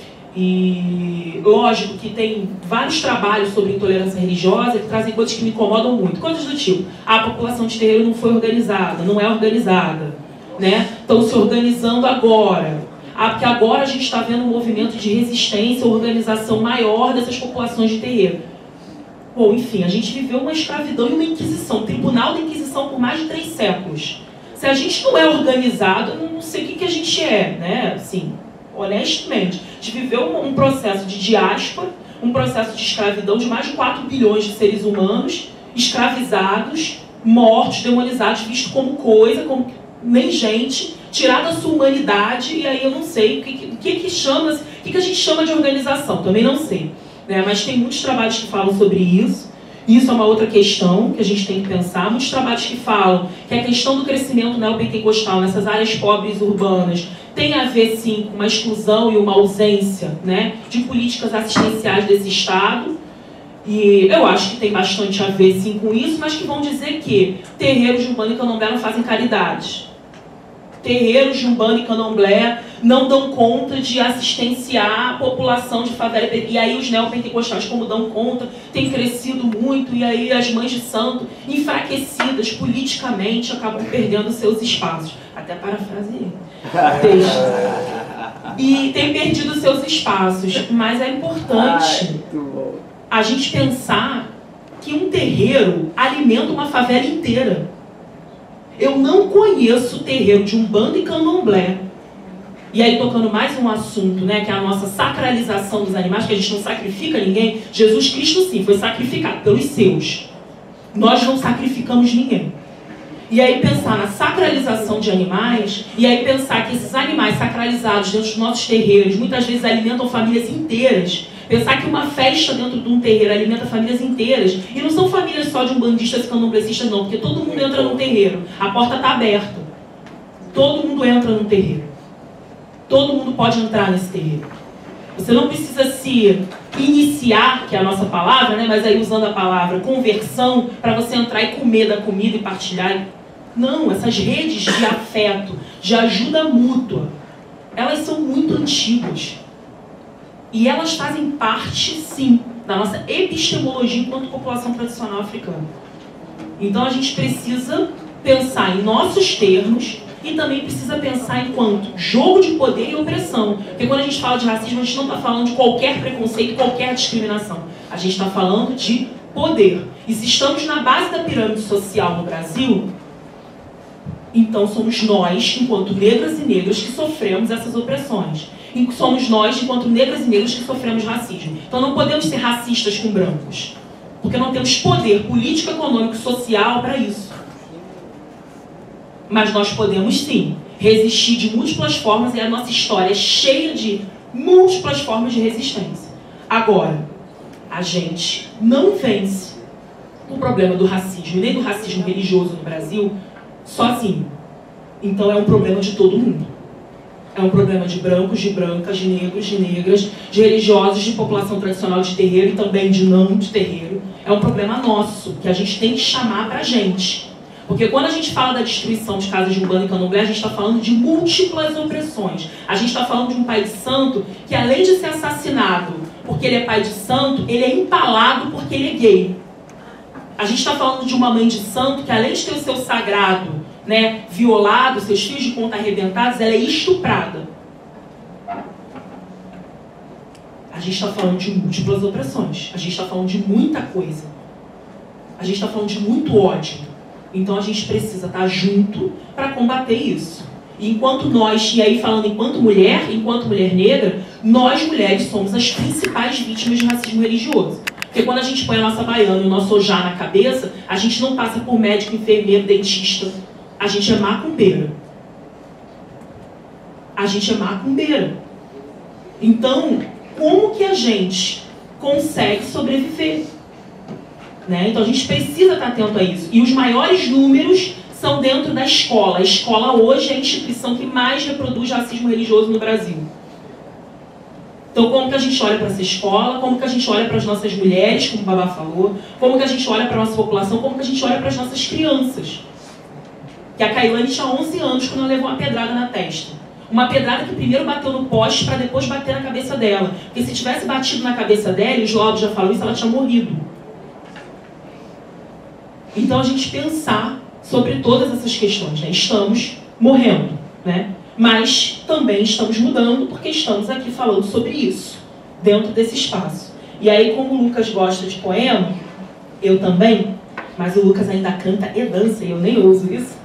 E lógico que tem vários trabalhos sobre intolerância religiosa que trazem coisas que me incomodam muito. Coisas do tipo, a população de terreiro não foi organizada, não é organizada, né? Estão se organizando agora. Ah, porque agora a gente está vendo um movimento de resistência, organização maior dessas populações de terreiro. Bom, enfim, a gente viveu uma escravidão e uma inquisição, um tribunal da inquisição por mais de três séculos. Se a gente não é organizado, eu não sei o que, que a gente é, né? Assim, honestamente. A gente viveu um, um processo de diáspora, um processo de escravidão de mais de quatro bilhões de seres humanos, escravizados, mortos, demonizados, vistos como coisa, como nem gente, tirada a sua humanidade, e aí eu não sei o que, que, que, chama, o que, que a gente chama de organização, também não sei, né? Mas tem muitos trabalhos que falam sobre isso. Isso é uma outra questão que a gente tem que pensar. Muitos trabalhos que falam que a questão do crescimento neopentecostal nessas áreas pobres urbanas tem a ver, sim, com uma exclusão e uma ausência, né, de políticas assistenciais desse Estado. E eu acho que tem bastante a ver, sim, com isso, mas que vão dizer que terreiros de Umbanda e Candomblé não fazem caridade. terreiros de Umbanda e Candomblé não dão conta de assistenciar a população de favela. E aí os neopentecostais, como dão conta, têm crescido muito, e aí as mães de santo, enfraquecidas politicamente, acabam perdendo seus espaços. Até parafraseei o texto. E têm perdido seus espaços. Mas é importante a gente pensar que um terreiro alimenta uma favela inteira. Eu não conheço o terreiro de Umbanda e Candomblé. E aí, tocando mais um assunto, né, que é a nossa sacralização dos animais, que a gente não sacrifica ninguém. Jesus Cristo, sim, foi sacrificado pelos seus. Nós não sacrificamos ninguém. E aí, pensar na sacralização de animais, e aí pensar que esses animais sacralizados dentro dos nossos terreiros, muitas vezes alimentam famílias inteiras. Pensar que uma festa dentro de um terreiro alimenta famílias inteiras. E não são famílias só de umbandistas e candomblecistas, não. Porque todo mundo entra num terreiro. A porta está aberta. Todo mundo entra num terreiro. Todo mundo pode entrar nesse terreiro. Você não precisa se iniciar, que é a nossa palavra, né? Mas aí usando a palavra conversão, para você entrar e comer da comida e partilhar. Não, essas redes de afeto, de ajuda mútua, elas são muito antigas. E elas fazem parte, sim, da nossa epistemologia enquanto população tradicional africana. Então a gente precisa pensar em nossos termos e também precisa pensar enquanto jogo de poder e opressão. Porque quando a gente fala de racismo, a gente não está falando de qualquer preconceito, qualquer discriminação. A gente está falando de poder. E se estamos na base da pirâmide social no Brasil, então somos nós, enquanto negras e negros, que sofremos essas opressões. E somos nós, enquanto negras e negros, que sofremos racismo. Então não podemos ser racistas com brancos. Porque não temos poder político, econômico e social para isso. Mas nós podemos, sim, resistir de múltiplas formas, e a nossa história é cheia de múltiplas formas de resistência. Agora, a gente não vence o problema do racismo, nem do racismo religioso no Brasil, sozinho. Então é um problema de todo mundo. É um problema de brancos, de brancas, de negros, de negras, de religiosos, de população tradicional de terreiro e também de não de terreiro. É um problema nosso, que a gente tem que chamar pra gente. Porque quando a gente fala da destruição de casas de Umbanda e Candomblé, a gente está falando de múltiplas opressões. A gente está falando de um pai de santo que, além de ser assassinado porque ele é pai de santo, ele é empalado porque ele é gay. A gente está falando de uma mãe de santo que, além de ter o seu sagrado, né, violado, seus fios de conta arrebentados, ela é estuprada. A gente está falando de múltiplas opressões. A gente está falando de muita coisa. A gente está falando de muito ódio. Então a gente precisa estar junto para combater isso. E enquanto nós, e aí falando enquanto mulher, enquanto mulher negra, nós mulheres somos as principais vítimas de racismo religioso. Porque quando a gente põe a nossa baiana e o nosso ojá na cabeça, a gente não passa por médico, enfermeiro, dentista. A gente é macumbeira. A gente é macumbeira. Então, como que a gente consegue sobreviver? Né? Então a gente precisa estar atento a isso. E os maiores números são dentro da escola. A escola hoje é a instituição que mais reproduz racismo religioso no Brasil. Então como que a gente olha para essa escola? Como que a gente olha para as nossas mulheres, como o Babá falou? Como que a gente olha para a nossa população? Como que a gente olha para as nossas crianças? Que a Kailane tinha onze anos quando ela levou uma pedrada na testa. Uma pedrada que primeiro bateu no poste para depois bater na cabeça dela. Porque se tivesse batido na cabeça dela, e os laudos já falaram isso, ela tinha morrido. Então a gente pensar sobre todas essas questões, né? Estamos morrendo, né? Mas também estamos mudando porque estamos aqui falando sobre isso, dentro desse espaço. E aí, como o Lucas gosta de poema, eu também, mas o Lucas ainda canta e dança, e eu nem ouso isso.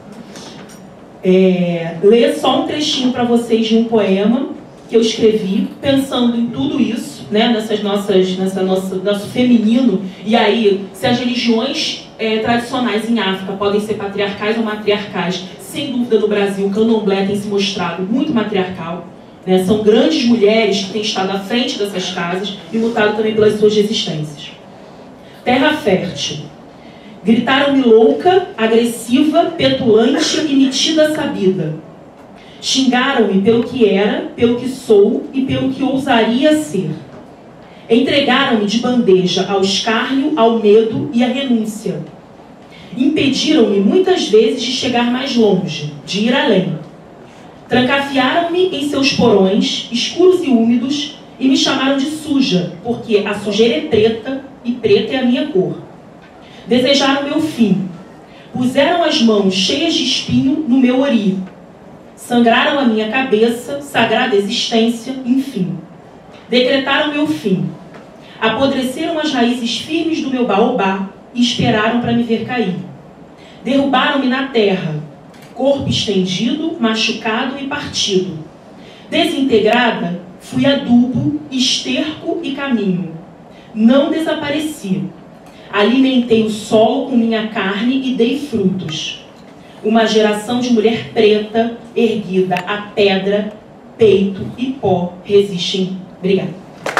É, ler só um trechinho para vocês de um poema que eu escrevi, pensando em tudo isso, né? Nessas nossas, nessa nossa, nosso feminino, e aí, se as religiões É, tradicionais em África podem ser patriarcais ou matriarcais. Sem dúvida, no Brasil, o candomblé tem se mostrado muito matriarcal. Né? São grandes mulheres que têm estado à frente dessas casas e lutado também pelas suas resistências. Terra fértil. Gritaram-me louca, agressiva, petulante e metida sabida. Xingaram-me pelo que era, pelo que sou e pelo que ousaria ser. Entregaram-me de bandeja ao escárnio, ao medo e à renúncia. Impediram-me muitas vezes de chegar mais longe, de ir além. Trancafiaram-me em seus porões, escuros e úmidos, e me chamaram de suja, porque a sujeira é preta, e preta é a minha cor. Desejaram meu fim. Puseram as mãos cheias de espinho no meu ori. Sangraram a minha cabeça, sagrada existência, enfim. Decretaram meu fim. Apodreceram as raízes firmes do meu baobá e esperaram para me ver cair. Derrubaram-me na terra, corpo estendido, machucado e partido. Desintegrada, fui adubo, esterco e caminho. Não desapareci. Alimentei o solo com minha carne e dei frutos. Uma geração de mulher preta, erguida a pedra, peito e pó resistem. Obrigada.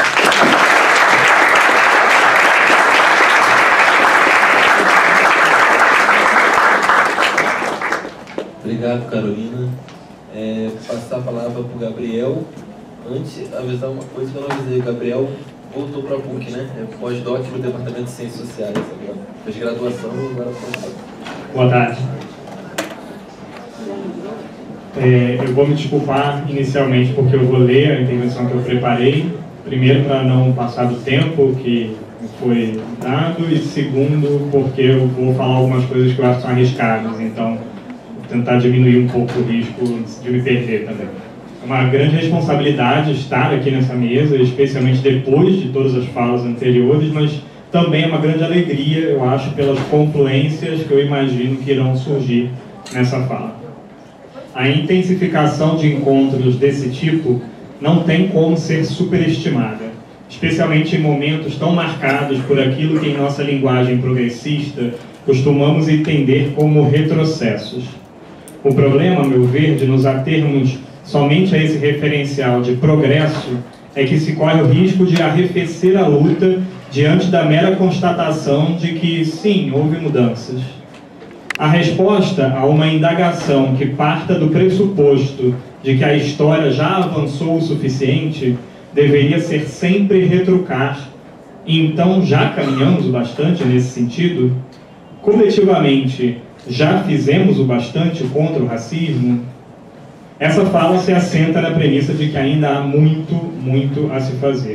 Obrigado, Carolina. É, vou passar a palavra para o Gabriel. Antes, avisar uma coisa que eu não avisei. O Gabriel voltou para a P U C, né? É pós-doc no Departamento de Ciências Sociais agora. Fez graduação e agora pós-doc. Boa tarde. É, eu vou me desculpar inicialmente porque eu vou ler a intervenção que eu preparei. Primeiro, para não passar do tempo que foi dado, e segundo, porque eu vou falar algumas coisas que eu acho que são arriscadas. Então, vou tentar diminuir um pouco o risco de me perder também. É uma grande responsabilidade estar aqui nessa mesa, especialmente depois de todas as falas anteriores, mas também é uma grande alegria, eu acho, pelas confluências que eu imagino que irão surgir nessa fala. A intensificação de encontros desse tipo não tem como ser superestimada, especialmente em momentos tão marcados por aquilo que em nossa linguagem progressista costumamos entender como retrocessos. O problema, a meu ver, de nos atermos somente a esse referencial de progresso é que se corre o risco de arrefecer a luta diante da mera constatação de que, sim, houve mudanças. A resposta a uma indagação que parta do pressuposto de que a história já avançou o suficiente deveria ser sempre retrucar, e então já caminhamos o bastante nesse sentido? Coletivamente, já fizemos o bastante contra o racismo? Essa fala se assenta na premissa de que ainda há muito, muito a se fazer.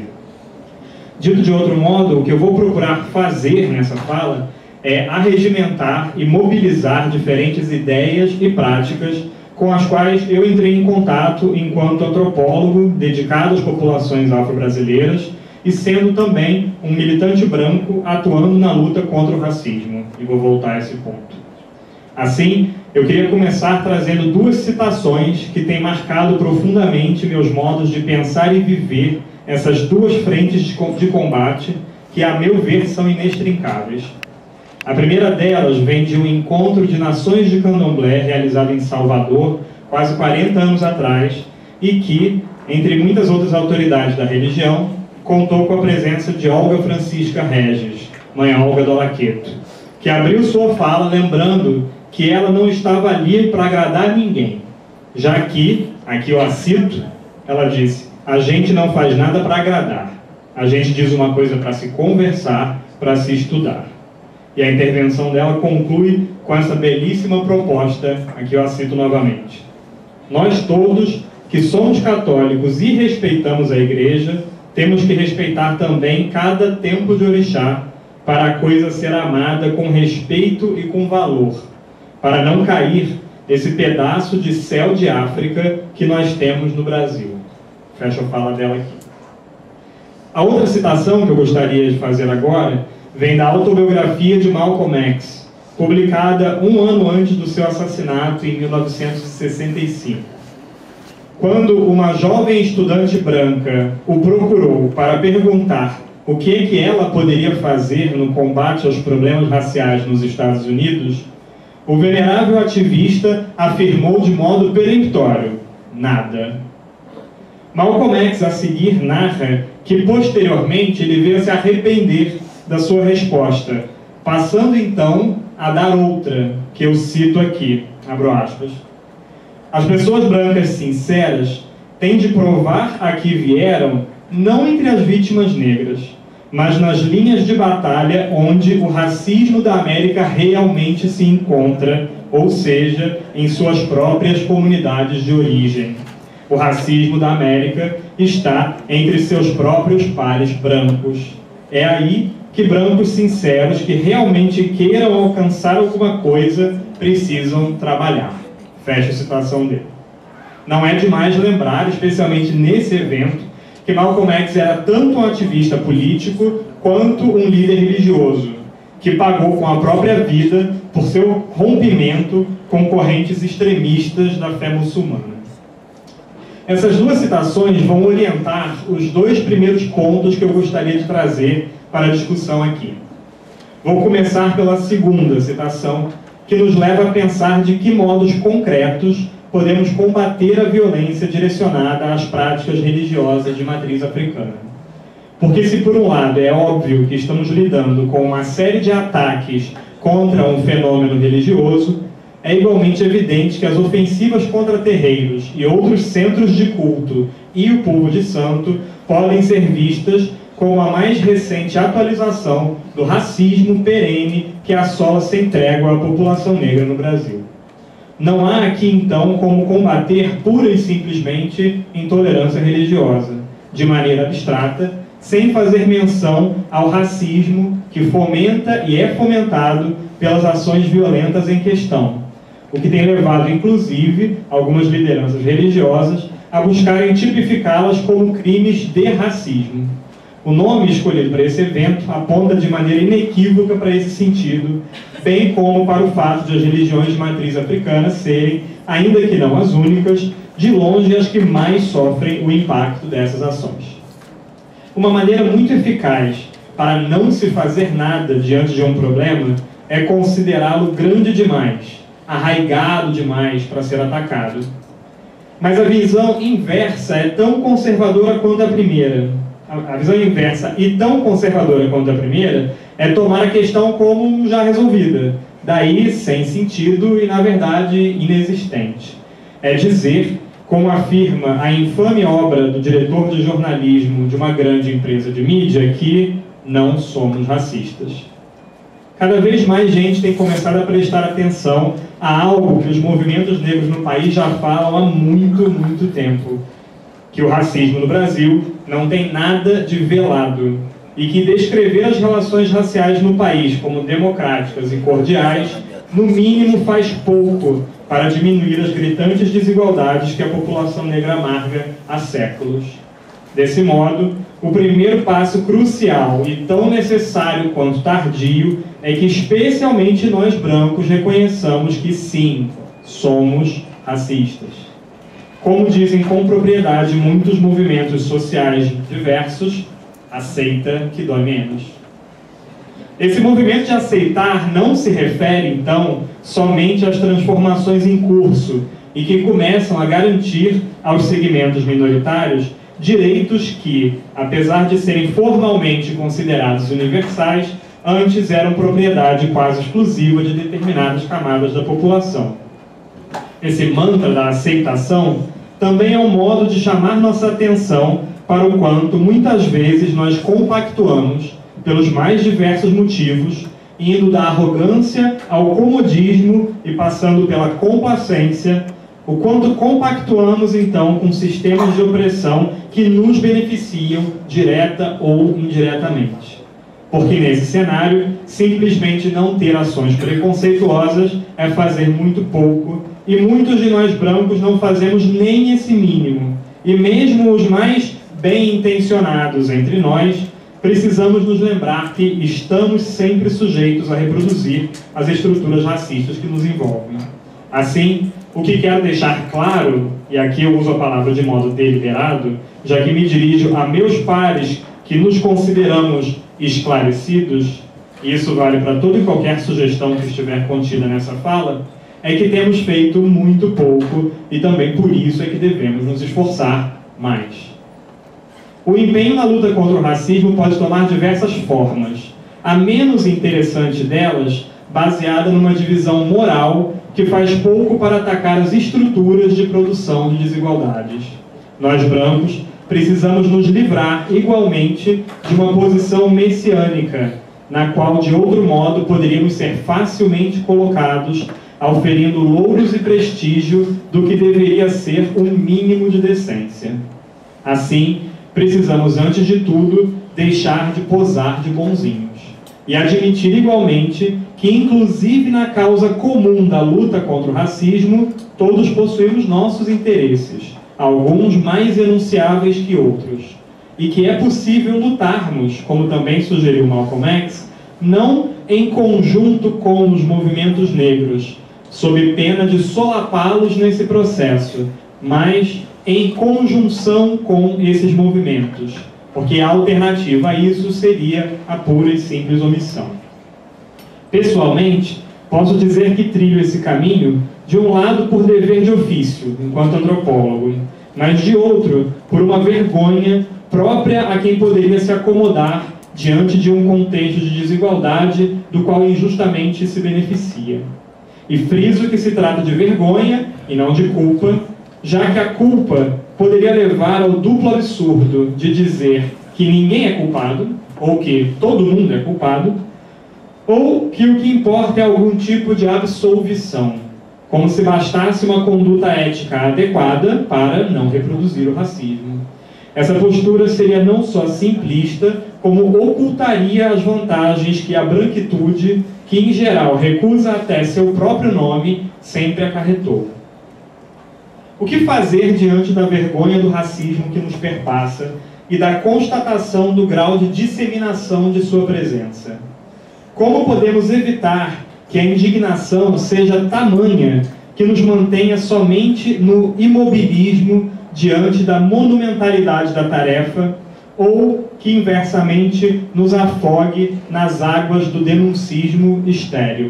Dito de outro modo, o que eu vou procurar fazer nessa fala é arregimentar e mobilizar diferentes ideias e práticas com as quais eu entrei em contato enquanto antropólogo dedicado às populações afro-brasileiras e sendo também um militante branco atuando na luta contra o racismo. E vou voltar a esse ponto. Assim, eu queria começar trazendo duas citações que têm marcado profundamente meus modos de pensar e viver essas duas frentes de combate que, a meu ver, são inextrincáveis. A primeira delas vem de um encontro de nações de candomblé realizado em Salvador, quase quarenta anos atrás, e que, entre muitas outras autoridades da religião, contou com a presença de Olga Francisca Regis, mãe Olga do Alaqueto, que abriu sua fala lembrando que ela não estava ali para agradar ninguém, já que, aqui eu a cito, ela disse: a gente não faz nada para agradar, a gente diz uma coisa para se conversar, para se estudar. E a intervenção dela conclui com essa belíssima proposta, aqui eu a cito novamente. Nós todos, que somos católicos e respeitamos a Igreja, temos que respeitar também cada templo de orixá, para a coisa ser amada com respeito e com valor, para não cair esse pedaço de céu de África que nós temos no Brasil. Fecha a fala dela aqui. A outra citação que eu gostaria de fazer agora vem da autobiografia de Malcolm X, publicada um ano antes do seu assassinato, em mil novecentos e sessenta e cinco. Quando uma jovem estudante branca o procurou para perguntar o que é que ela poderia fazer no combate aos problemas raciais nos Estados Unidos, o venerável ativista afirmou de modo peremptório: nada. Malcolm X, a seguir, narra que posteriormente ele veio se arrepender da sua resposta, passando então a dar outra, que eu cito aqui, abro aspas. As pessoas brancas sinceras têm de provar a que vieram não entre as vítimas negras, mas nas linhas de batalha onde o racismo da América realmente se encontra ou seja, em suas próprias comunidades de origem. O racismo da América está entre seus próprios pares brancos. É aí que brancos sinceros que realmente queiram alcançar alguma coisa precisam trabalhar. Fecha a citação dele. Não é demais lembrar, especialmente nesse evento, que Malcolm X era tanto um ativista político quanto um líder religioso, que pagou com a própria vida por seu rompimento com correntes extremistas da fé muçulmana. Essas duas citações vão orientar os dois primeiros pontos que eu gostaria de trazer para a discussão aqui. Vou começar pela segunda citação, que nos leva a pensar de que modos concretos podemos combater a violência direcionada às práticas religiosas de matriz africana. Porque se por um lado é óbvio que estamos lidando com uma série de ataques contra um fenômeno religioso, é igualmente evidente que as ofensivas contra terreiros e outros centros de culto e o povo de santo podem ser vistas como a mais recente atualização do racismo perene que assola sem trégua a população negra no Brasil. Não há aqui, então, como combater pura e simplesmente intolerância religiosa, de maneira abstrata, sem fazer menção ao racismo que fomenta e é fomentado pelas ações violentas em questão, o que tem levado, inclusive, algumas lideranças religiosas a buscarem tipificá-las como crimes de racismo. O nome escolhido para esse evento aponta de maneira inequívoca para esse sentido, bem como para o fato de as religiões de matriz africana serem, ainda que não as únicas, de longe as que mais sofrem o impacto dessas ações. Uma maneira muito eficaz para não se fazer nada diante de um problema é considerá-lo grande demais, arraigado demais para ser atacado. Mas a visão inversa é tão conservadora quanto a primeira. A visão inversa e tão conservadora quanto a primeira é tomar a questão como já resolvida, daí sem sentido e, na verdade, inexistente. É dizer, como afirma a infame obra do diretor de jornalismo de uma grande empresa de mídia, que não somos racistas. Cada vez mais gente tem começado a prestar atenção a algo que os movimentos negros no país já falam há muito, muito tempo, que o racismo no Brasil não tem nada de velado e que descrever as relações raciais no país como democráticas e cordiais, no mínimo faz pouco para diminuir as gritantes desigualdades que a população negra amarga há séculos. Desse modo, o primeiro passo crucial e tão necessário quanto tardio é que especialmente nós brancos reconheçamos que sim, somos racistas. Como dizem com propriedade muitos movimentos sociais diversos, aceita que dói menos. Esse movimento de aceitar não se refere, então, somente às transformações em curso e que começam a garantir aos segmentos minoritários direitos que, apesar de serem formalmente considerados universais, antes eram propriedade quase exclusiva de determinadas camadas da população. Esse mantra da aceitação também é um modo de chamar nossa atenção para o quanto, muitas vezes, nós compactuamos, pelos mais diversos motivos, indo da arrogância ao comodismo e passando pela complacência, o quanto compactuamos, então, com sistemas de opressão que nos beneficiam direta ou indiretamente. Porque, nesse cenário, simplesmente não ter ações preconceituosas é fazer muito pouco, e muitos de nós brancos não fazemos nem esse mínimo. E mesmo os mais bem-intencionados entre nós, precisamos nos lembrar que estamos sempre sujeitos a reproduzir as estruturas racistas que nos envolvem. Assim, o que quero deixar claro, e aqui eu uso a palavra de modo deliberado, já que me dirijo a meus pares que nos consideramos esclarecidos, e isso vale para toda e qualquer sugestão que estiver contida nessa fala, é que temos feito muito pouco e também por isso é que devemos nos esforçar mais. O empenho na luta contra o racismo pode tomar diversas formas. A menos interessante delas, baseada numa divisão moral que faz pouco para atacar as estruturas de produção de desigualdades. Nós, brancos, precisamos nos livrar, igualmente, de uma posição messiânica, na qual, de outro modo, poderíamos ser facilmente colocados auferindo louros e prestígio do que deveria ser um mínimo de decência. Assim, precisamos, antes de tudo, deixar de posar de bonzinhos e admitir igualmente que, inclusive na causa comum da luta contra o racismo, todos possuímos nossos interesses, alguns mais enunciáveis que outros, e que é possível lutarmos, como também sugeriu Malcolm X, não em conjunto com os movimentos negros, sob pena de solapá-los nesse processo, mas em conjunção com esses movimentos, porque a alternativa a isso seria a pura e simples omissão. Pessoalmente, posso dizer que trilho esse caminho, de um lado por dever de ofício, enquanto antropólogo, mas de outro, por uma vergonha própria a quem poderia se acomodar diante de um contexto de desigualdade do qual injustamente se beneficia. E friso que se trata de vergonha e não de culpa, já que a culpa poderia levar ao duplo absurdo de dizer que ninguém é culpado, ou que todo mundo é culpado, ou que o que importa é algum tipo de absolvição, como se bastasse uma conduta ética adequada para não reproduzir o racismo. Essa postura seria não só simplista, como ocultaria as vantagens que a branquitude, que em geral recusa até seu próprio nome, sempre acarretou. O que fazer diante da vergonha do racismo que nos perpassa e da constatação do grau de disseminação de sua presença? Como podemos evitar que a indignação seja tamanha que nos mantenha somente no imobilismo diante da monumentalidade da tarefa, ou que inversamente nos afogue nas águas do denuncismo estéril?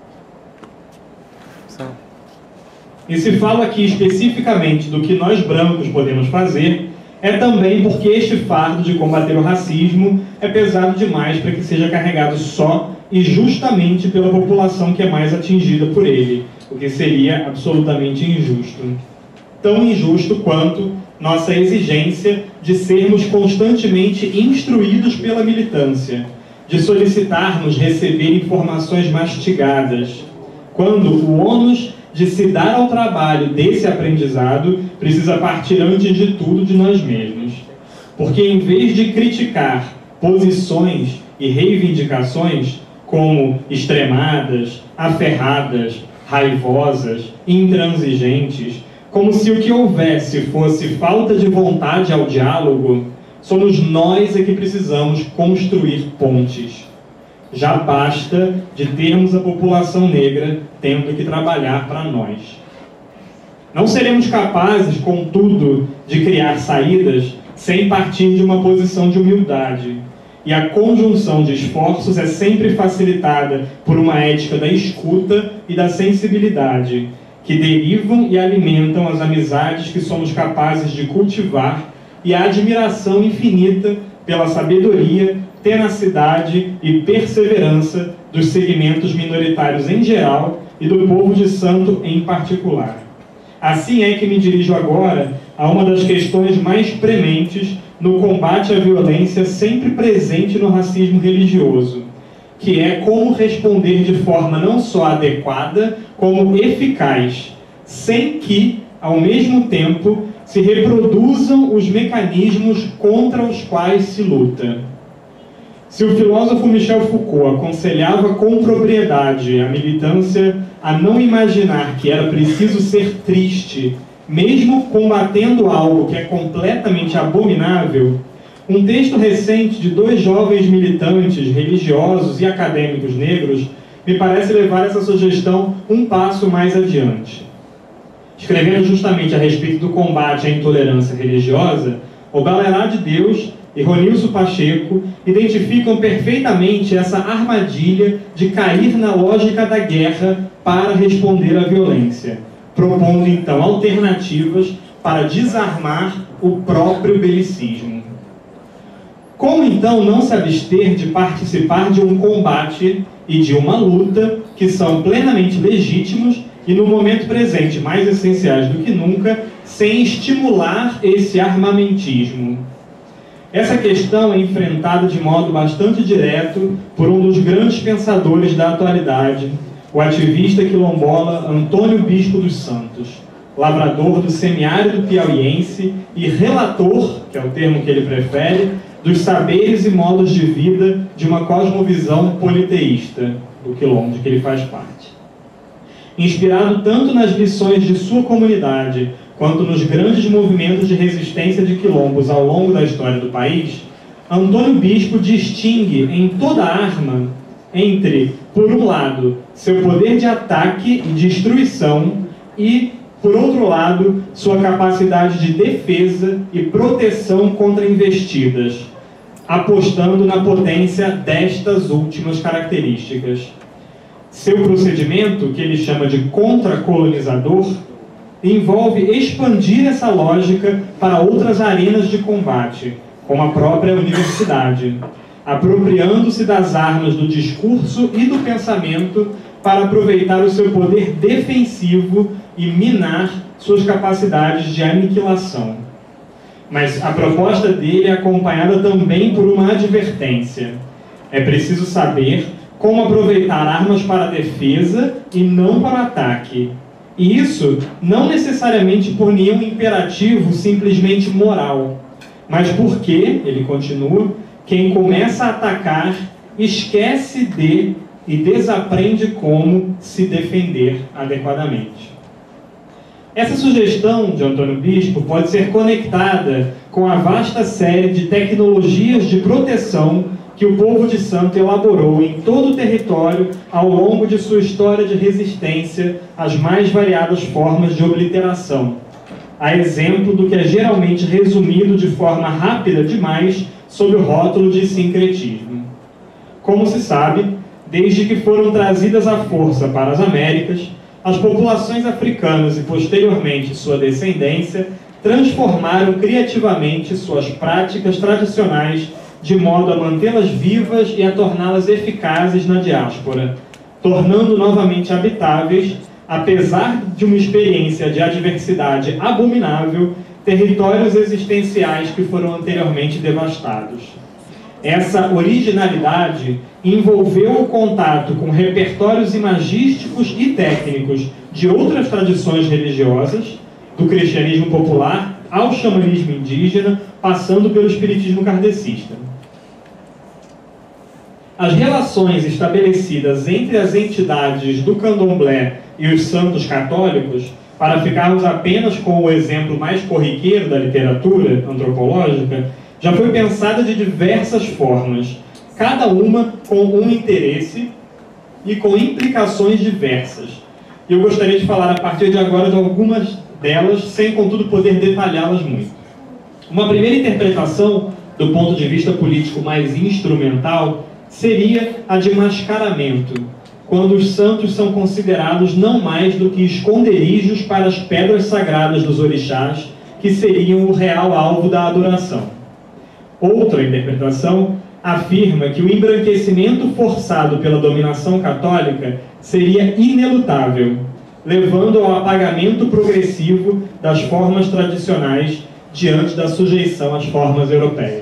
E se falo aqui especificamente do que nós brancos podemos fazer, é também porque este fardo de combater o racismo é pesado demais para que seja carregado só e justamente pela população que é mais atingida por ele, o que seria absolutamente injusto. Tão injusto quanto nossa exigência de sermos constantemente instruídos pela militância, de solicitarmos receber informações mastigadas, quando o ônus de se dar ao trabalho desse aprendizado precisa partir antes de tudo de nós mesmos. Porque em vez de criticar posições e reivindicações como extremadas, aferradas, raivosas, intransigentes, como se o que houvesse fosse falta de vontade ao diálogo, somos nós é que precisamos construir pontes. Já basta de termos a população negra tendo que trabalhar para nós. Não seremos capazes, contudo, de criar saídas sem partir de uma posição de humildade. E a conjunção de esforços é sempre facilitada por uma ética da escuta e da sensibilidade, que derivam e alimentam as amizades que somos capazes de cultivar e a admiração infinita pela sabedoria, tenacidade e perseverança dos segmentos minoritários em geral e do povo de Santo em particular. Assim é que me dirijo agora a uma das questões mais prementes no combate à violência sempre presente no racismo religioso, que é como responder de forma não só adequada, como eficaz, sem que, ao mesmo tempo, se reproduzam os mecanismos contra os quais se luta. Se o filósofo Michel Foucault aconselhava com propriedade a militância a não imaginar que era preciso ser triste, mesmo combatendo algo que é completamente abominável, um texto recente de dois jovens militantes religiosos e acadêmicos negros me parece levar essa sugestão um passo mais adiante. Escrevendo justamente a respeito do combate à intolerância religiosa, o Galerá de Deus e Ronilson Pacheco identificam perfeitamente essa armadilha de cair na lógica da guerra para responder à violência, propondo então alternativas para desarmar o próprio belicismo. Como então não se abster de participar de um combate e de uma luta que são plenamente legítimos e no momento presente mais essenciais do que nunca, sem estimular esse armamentismo? Essa questão é enfrentada de modo bastante direto por um dos grandes pensadores da atualidade, o ativista quilombola Antônio Bispo dos Santos, lavrador do semiárido piauiense e relator, que é o termo que ele prefere, dos saberes e modos de vida de uma cosmovisão politeísta do quilombo de que ele faz parte. Inspirado tanto nas lições de sua comunidade quanto nos grandes movimentos de resistência de quilombos ao longo da história do país, Antônio Bispo distingue em toda arma entre, por um lado, seu poder de ataque e destruição e, por outro lado, sua capacidade de defesa e proteção contra investidas, apostando na potência destas últimas características. Seu procedimento, que ele chama de contra-colonizador, envolve expandir essa lógica para outras arenas de combate, como a própria universidade, apropriando-se das armas do discurso e do pensamento para aproveitar o seu poder defensivo e minar suas capacidades de aniquilação. Mas a proposta dele é acompanhada também por uma advertência. É preciso saber como aproveitar armas para a defesa e não para o ataque. E isso não necessariamente por nenhum imperativo simplesmente moral, mas porque, ele continua, quem começa a atacar esquece de e desaprende como se defender adequadamente. Essa sugestão de Antônio Bispo pode ser conectada com a vasta série de tecnologias de proteção que o povo de Santo elaborou em todo o território ao longo de sua história de resistência às mais variadas formas de obliteração, a exemplo do que é geralmente resumido de forma rápida demais sob o rótulo de sincretismo. Como se sabe, desde que foram trazidas à força para as Américas, as populações africanas e posteriormente sua descendência transformaram criativamente suas práticas tradicionais de modo a mantê-las vivas e a torná-las eficazes na diáspora, tornando novamente habitáveis, apesar de uma experiência de adversidade abominável, territórios existenciais que foram anteriormente devastados. Essa originalidade envolveu o contato com repertórios imagísticos e técnicos de outras tradições religiosas, do cristianismo popular ao xamanismo indígena, passando pelo espiritismo kardecista. As relações estabelecidas entre as entidades do candomblé e os santos católicos, para ficarmos apenas com o exemplo mais corriqueiro da literatura antropológica, já foi pensada de diversas formas, cada uma com um interesse e com implicações diversas. E eu gostaria de falar a partir de agora de algumas delas, sem contudo poder detalhá-las muito. Uma primeira interpretação, do ponto de vista político mais instrumental, seria a de mascaramento, quando os santos são considerados não mais do que esconderijos para as pedras sagradas dos orixás, que seriam o real alvo da adoração. Outra interpretação afirma que o embranquecimento forçado pela dominação católica seria inelutável, levando ao apagamento progressivo das formas tradicionais diante da sujeição às formas europeias.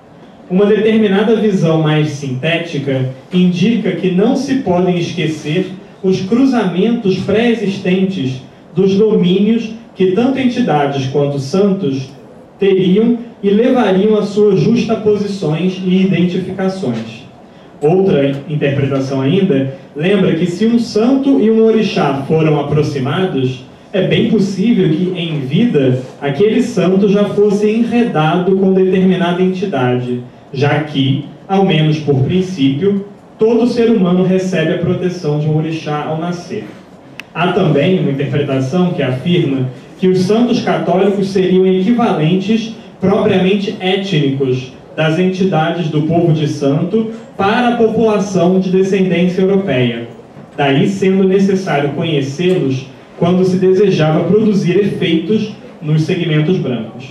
Uma determinada visão mais sintética indica que não se podem esquecer os cruzamentos pré-existentes dos domínios que tanto entidades quanto santos teriam e levariam a suas justaposições e identificações. Outra interpretação ainda lembra que se um santo e um orixá foram aproximados, é bem possível que, em vida, aquele santo já fosse enredado com determinada entidade, já que, ao menos por princípio, todo ser humano recebe a proteção de um orixá ao nascer. Há também uma interpretação que afirma que os santos católicos seriam equivalentes propriamente étnicos das entidades do povo de santo para a população de descendência europeia, daí sendo necessário conhecê-los quando se desejava produzir efeitos nos segmentos brancos.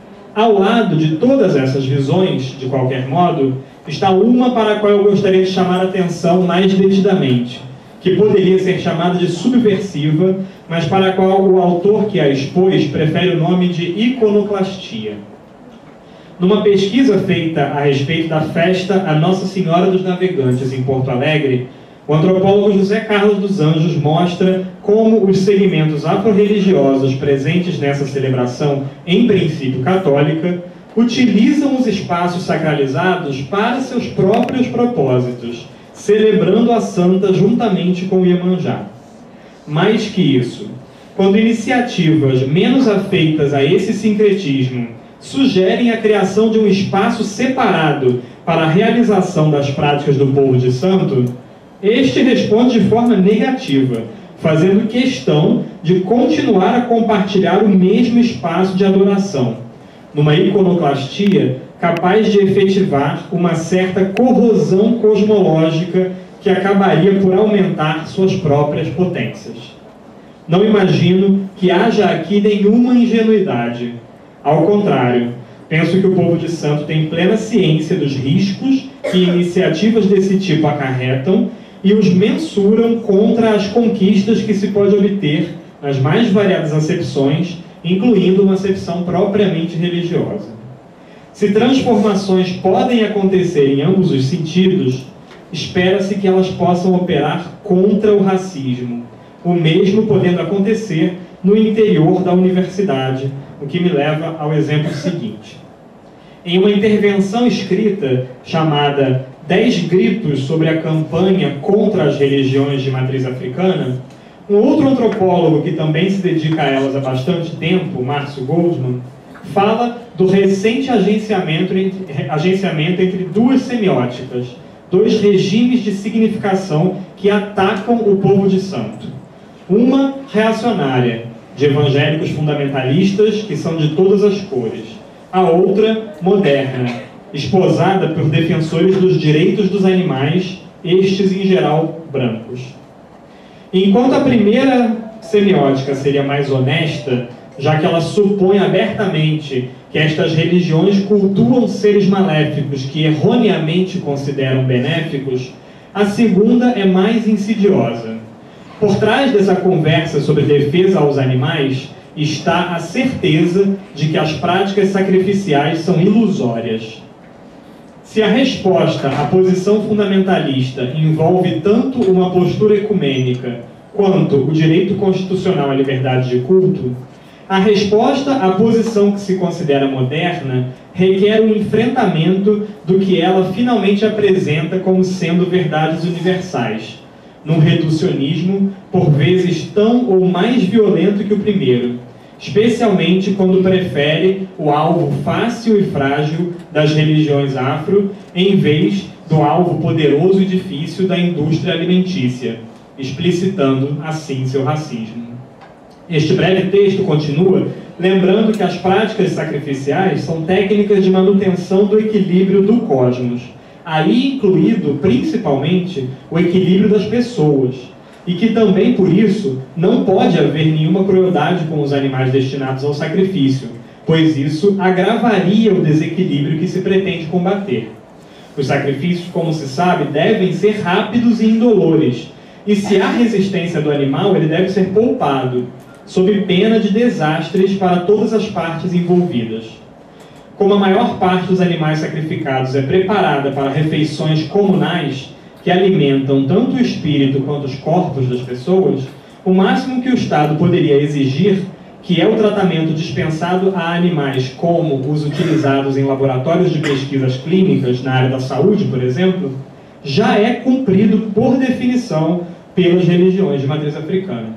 Ao lado de todas essas visões, de qualquer modo, está uma para a qual eu gostaria de chamar a atenção mais detidamente, que poderia ser chamada de subversiva, mas para a qual o autor que a expôs prefere o nome de iconoclastia. Numa pesquisa feita a respeito da festa a Nossa Senhora dos Navegantes em Porto Alegre, O antropólogo José Carlos dos Anjos mostra como os segmentos afro-religiosos presentes nessa celebração, em princípio católica, utilizam os espaços sacralizados para seus próprios propósitos, celebrando a santa juntamente com o Iemanjá. Mais que isso, quando iniciativas menos afeitas a esse sincretismo sugerem a criação de um espaço separado para a realização das práticas do povo de santo, este responde de forma negativa, fazendo questão de continuar a compartilhar o mesmo espaço de adoração, numa iconoclastia capaz de efetivar uma certa corrosão cosmológica que acabaria por aumentar suas próprias potências. Não imagino que haja aqui nenhuma ingenuidade. Ao contrário, penso que o povo de santo tem plena ciência dos riscos que iniciativas desse tipo acarretam e os mensuram contra as conquistas que se pode obter nas mais variadas acepções, incluindo uma acepção propriamente religiosa. Se transformações podem acontecer em ambos os sentidos, espera-se que elas possam operar contra o racismo, o mesmo podendo acontecer no interior da universidade, o que me leva ao exemplo seguinte. Em uma intervenção escrita chamada Dez Gritos sobre a campanha contra as religiões de matriz africana, um outro antropólogo que também se dedica a elas há bastante tempo, Márcio Goldman, fala do recente agenciamento, agenciamento entre duas semióticas, dois regimes de significação que atacam o povo de santo. Uma reacionária, de evangélicos fundamentalistas que são de todas as cores. A outra, moderna, esposada por defensores dos direitos dos animais, estes em geral brancos. Enquanto a primeira semiótica seria mais honesta, já que ela supõe abertamente que estas religiões cultuam seres maléficos que erroneamente consideram benéficos, a segunda é mais insidiosa. Por trás dessa conversa sobre defesa aos animais está a certeza de que as práticas sacrificiais são ilusórias. Se a resposta à posição fundamentalista envolve tanto uma postura ecumênica quanto o direito constitucional à liberdade de culto, a resposta à posição que se considera moderna requer o enfrentamento do que ela finalmente apresenta como sendo verdades universais, num reducionismo por vezes tão ou mais violento que o primeiro, especialmente quando prefere o alvo fácil e frágil das religiões afro em vez do alvo poderoso e difícil da indústria alimentícia, explicitando assim seu racismo. Este breve texto continua lembrando que as práticas sacrificiais são técnicas de manutenção do equilíbrio do cosmos, aí incluído principalmente o equilíbrio das pessoas, e que também por isso não pode haver nenhuma crueldade com os animais destinados ao sacrifício, pois isso agravaria o desequilíbrio que se pretende combater. Os sacrifícios, como se sabe, devem ser rápidos e indolores, e se há resistência do animal, ele deve ser poupado, sob pena de desastres para todas as partes envolvidas. Como a maior parte dos animais sacrificados é preparada para refeições comunais que alimentam tanto o espírito quanto os corpos das pessoas, o máximo que o Estado poderia exigir, que é o tratamento dispensado a animais como os utilizados em laboratórios de pesquisas clínicas na área da saúde, por exemplo, já é cumprido por definição pelas religiões de matriz africana.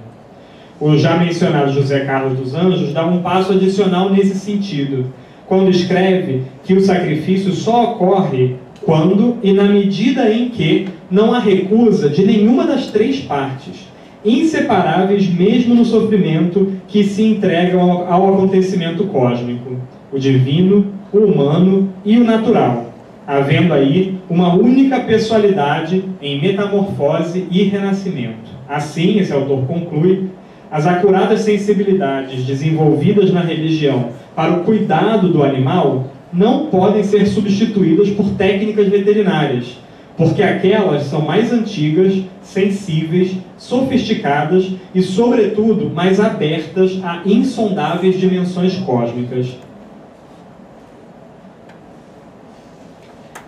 O já mencionado José Carlos dos Anjos dá um passo adicional nesse sentido, quando escreve que o sacrifício só ocorre quando e na medida em que não há recusa de nenhuma das três partes, inseparáveis mesmo no sofrimento que se entregam ao, ao acontecimento cósmico, o divino, o humano e o natural, havendo aí uma única pessoalidade em metamorfose e renascimento. Assim, esse autor conclui, as acuradas sensibilidades desenvolvidas na religião para o cuidado do animal não podem ser substituídas por técnicas veterinárias, porque aquelas são mais antigas, sensíveis, sofisticadas e, sobretudo, mais abertas a insondáveis dimensões cósmicas.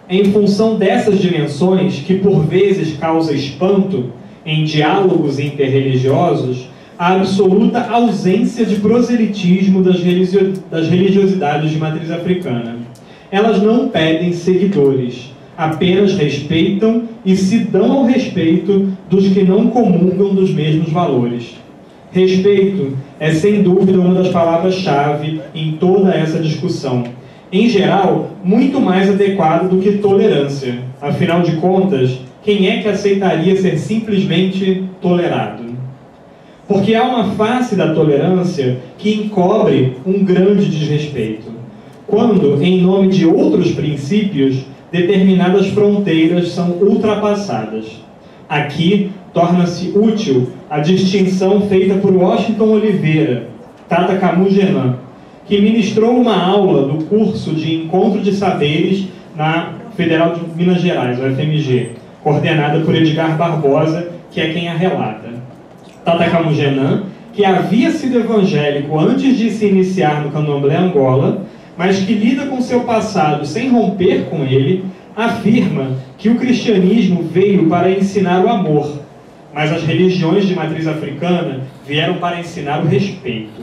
é em função dessas dimensões que por vezes causa espanto em diálogos interreligiosos a absoluta ausência de proselitismo das, religio das religiosidades de matriz africana. Elas não pedem seguidores, apenas respeitam e se dão ao respeito dos que não comungam dos mesmos valores. Respeito é, sem dúvida, uma das palavras-chave em toda essa discussão. Em geral, muito mais adequado do que tolerância. Afinal de contas, quem é que aceitaria ser simplesmente tolerado? Porque há uma face da tolerância que encobre um grande desrespeito. Quando, em nome de outros princípios, determinadas fronteiras são ultrapassadas. Aqui, torna-se útil a distinção feita por Washington Oliveira, Tata Camus-Genin, que ministrou uma aula do curso de Encontro de Saberes na Federal de Minas Gerais, o F M G, coordenada por Edgar Barbosa, que é quem a relata. Tata Camus-Genin, que havia sido evangélico antes de se iniciar no candomblé Angola, mas que lida com seu passado sem romper com ele, afirma que o cristianismo veio para ensinar o amor, mas as religiões de matriz africana vieram para ensinar o respeito.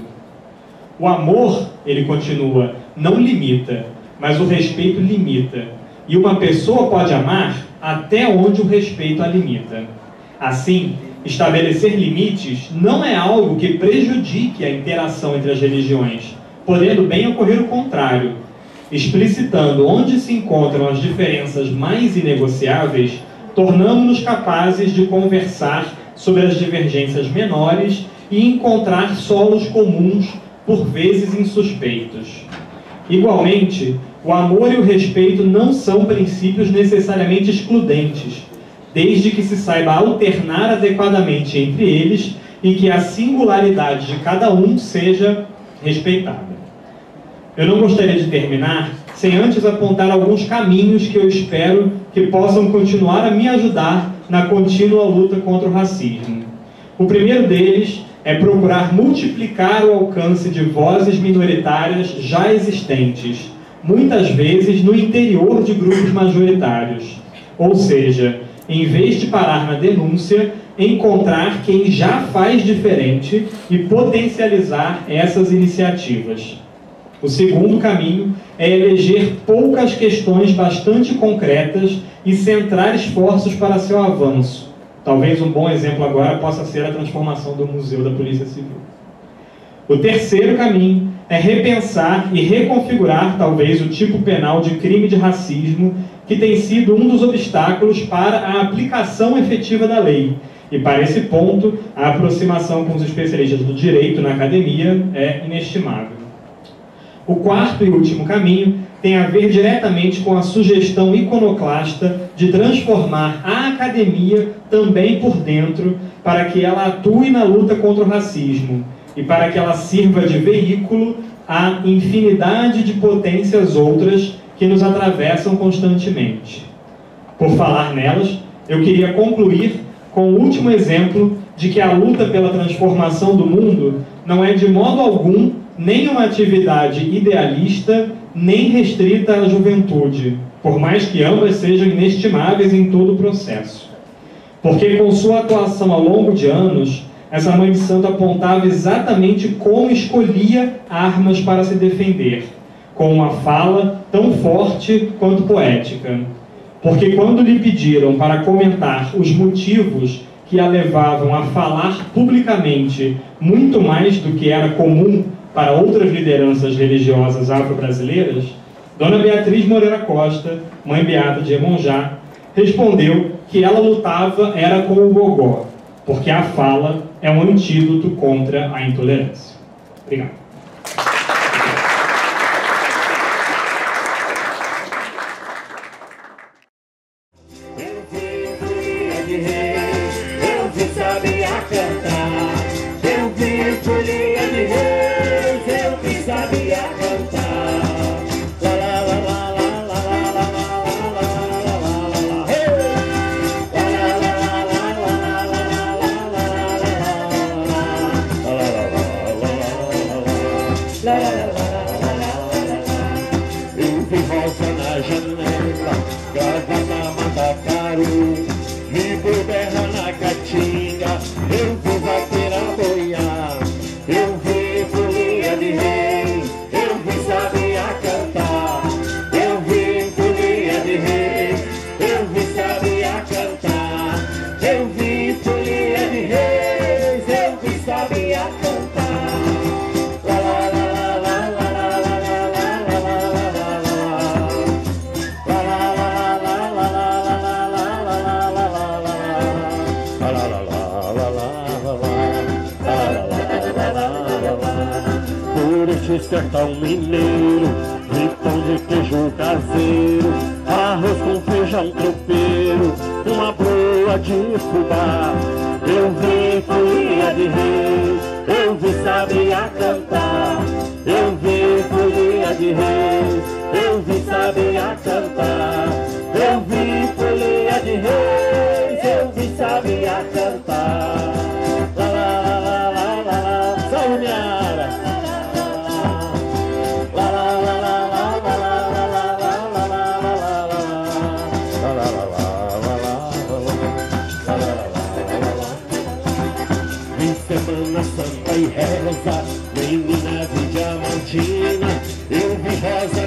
O amor, ele continua, não limita, mas o respeito limita. E uma pessoa pode amar até onde o respeito a limita. Assim, estabelecer limites não é algo que prejudique a interação entre as religiões, podendo bem ocorrer o contrário. Explicitando onde se encontram as diferenças mais inegociáveis, tornamos-nos capazes de conversar sobre as divergências menores e encontrar solos comuns, por vezes insuspeitos. Igualmente, o amor e o respeito não são princípios necessariamente excludentes, desde que se saiba alternar adequadamente entre eles e que a singularidade de cada um seja respeitada. Eu não gostaria de terminar sem antes apontar alguns caminhos que eu espero que possam continuar a me ajudar na contínua luta contra o racismo. O primeiro deles é procurar multiplicar o alcance de vozes minoritárias já existentes, muitas vezes no interior de grupos majoritários. Ou seja, em vez de parar na denúncia, encontrar quem já faz diferente e potencializar essas iniciativas. O segundo caminho é eleger poucas questões bastante concretas e centrar esforços para seu avanço. Talvez um bom exemplo agora possa ser a transformação do Museu da Polícia Civil. O terceiro caminho é repensar e reconfigurar talvez o tipo penal de crime de racismo, que tem sido um dos obstáculos para a aplicação efetiva da lei. E para esse ponto, a aproximação com os especialistas do direito na academia é inestimável. O quarto e último caminho tem a ver diretamente com a sugestão iconoclasta de transformar a academia também por dentro para que ela atue na luta contra o racismo e para que ela sirva de veículo a infinidade de potências outras que nos atravessam constantemente. Por falar nelas, eu queria concluir com o último exemplo de que a luta pela transformação do mundo não é de modo algum nem uma atividade idealista, nem restrita à juventude, por mais que ambas sejam inestimáveis em todo o processo. Porque com sua atuação ao longo de anos, essa mãe de santo apontava exatamente como escolhia armas para se defender, com uma fala tão forte quanto poética. Porque quando lhe pediram para comentar os motivos que a levavam a falar publicamente muito mais do que era comum para outras lideranças religiosas afro-brasileiras, Dona Beatriz Moreira Costa, mãe beata de Iemonjá, respondeu que ela lutava era com o gogó, porque a fala é um antídoto contra a intolerância. Obrigado. Eu vi rosa na janela, Nordeste, sertão mineiro, de pão de queijo caseiro, arroz com feijão tropeiro, uma broa de fubá. Eu vi folia de reis, eu vi sabia cantar. Eu vi folia de reis, eu vi sabia cantar. Eu vi folia de reis, eu vi sabia cantar. Lá, lá, lá, lá, lá, lá, lá. Salve, minha área. Lá, lá, lá, lá, lá, lá, lá, lá, lá, lá, lá, lá, lá, lá, lá, lá, lá, lá. Em Semana Santa e reza, menina de Diamantina, eu vi rosa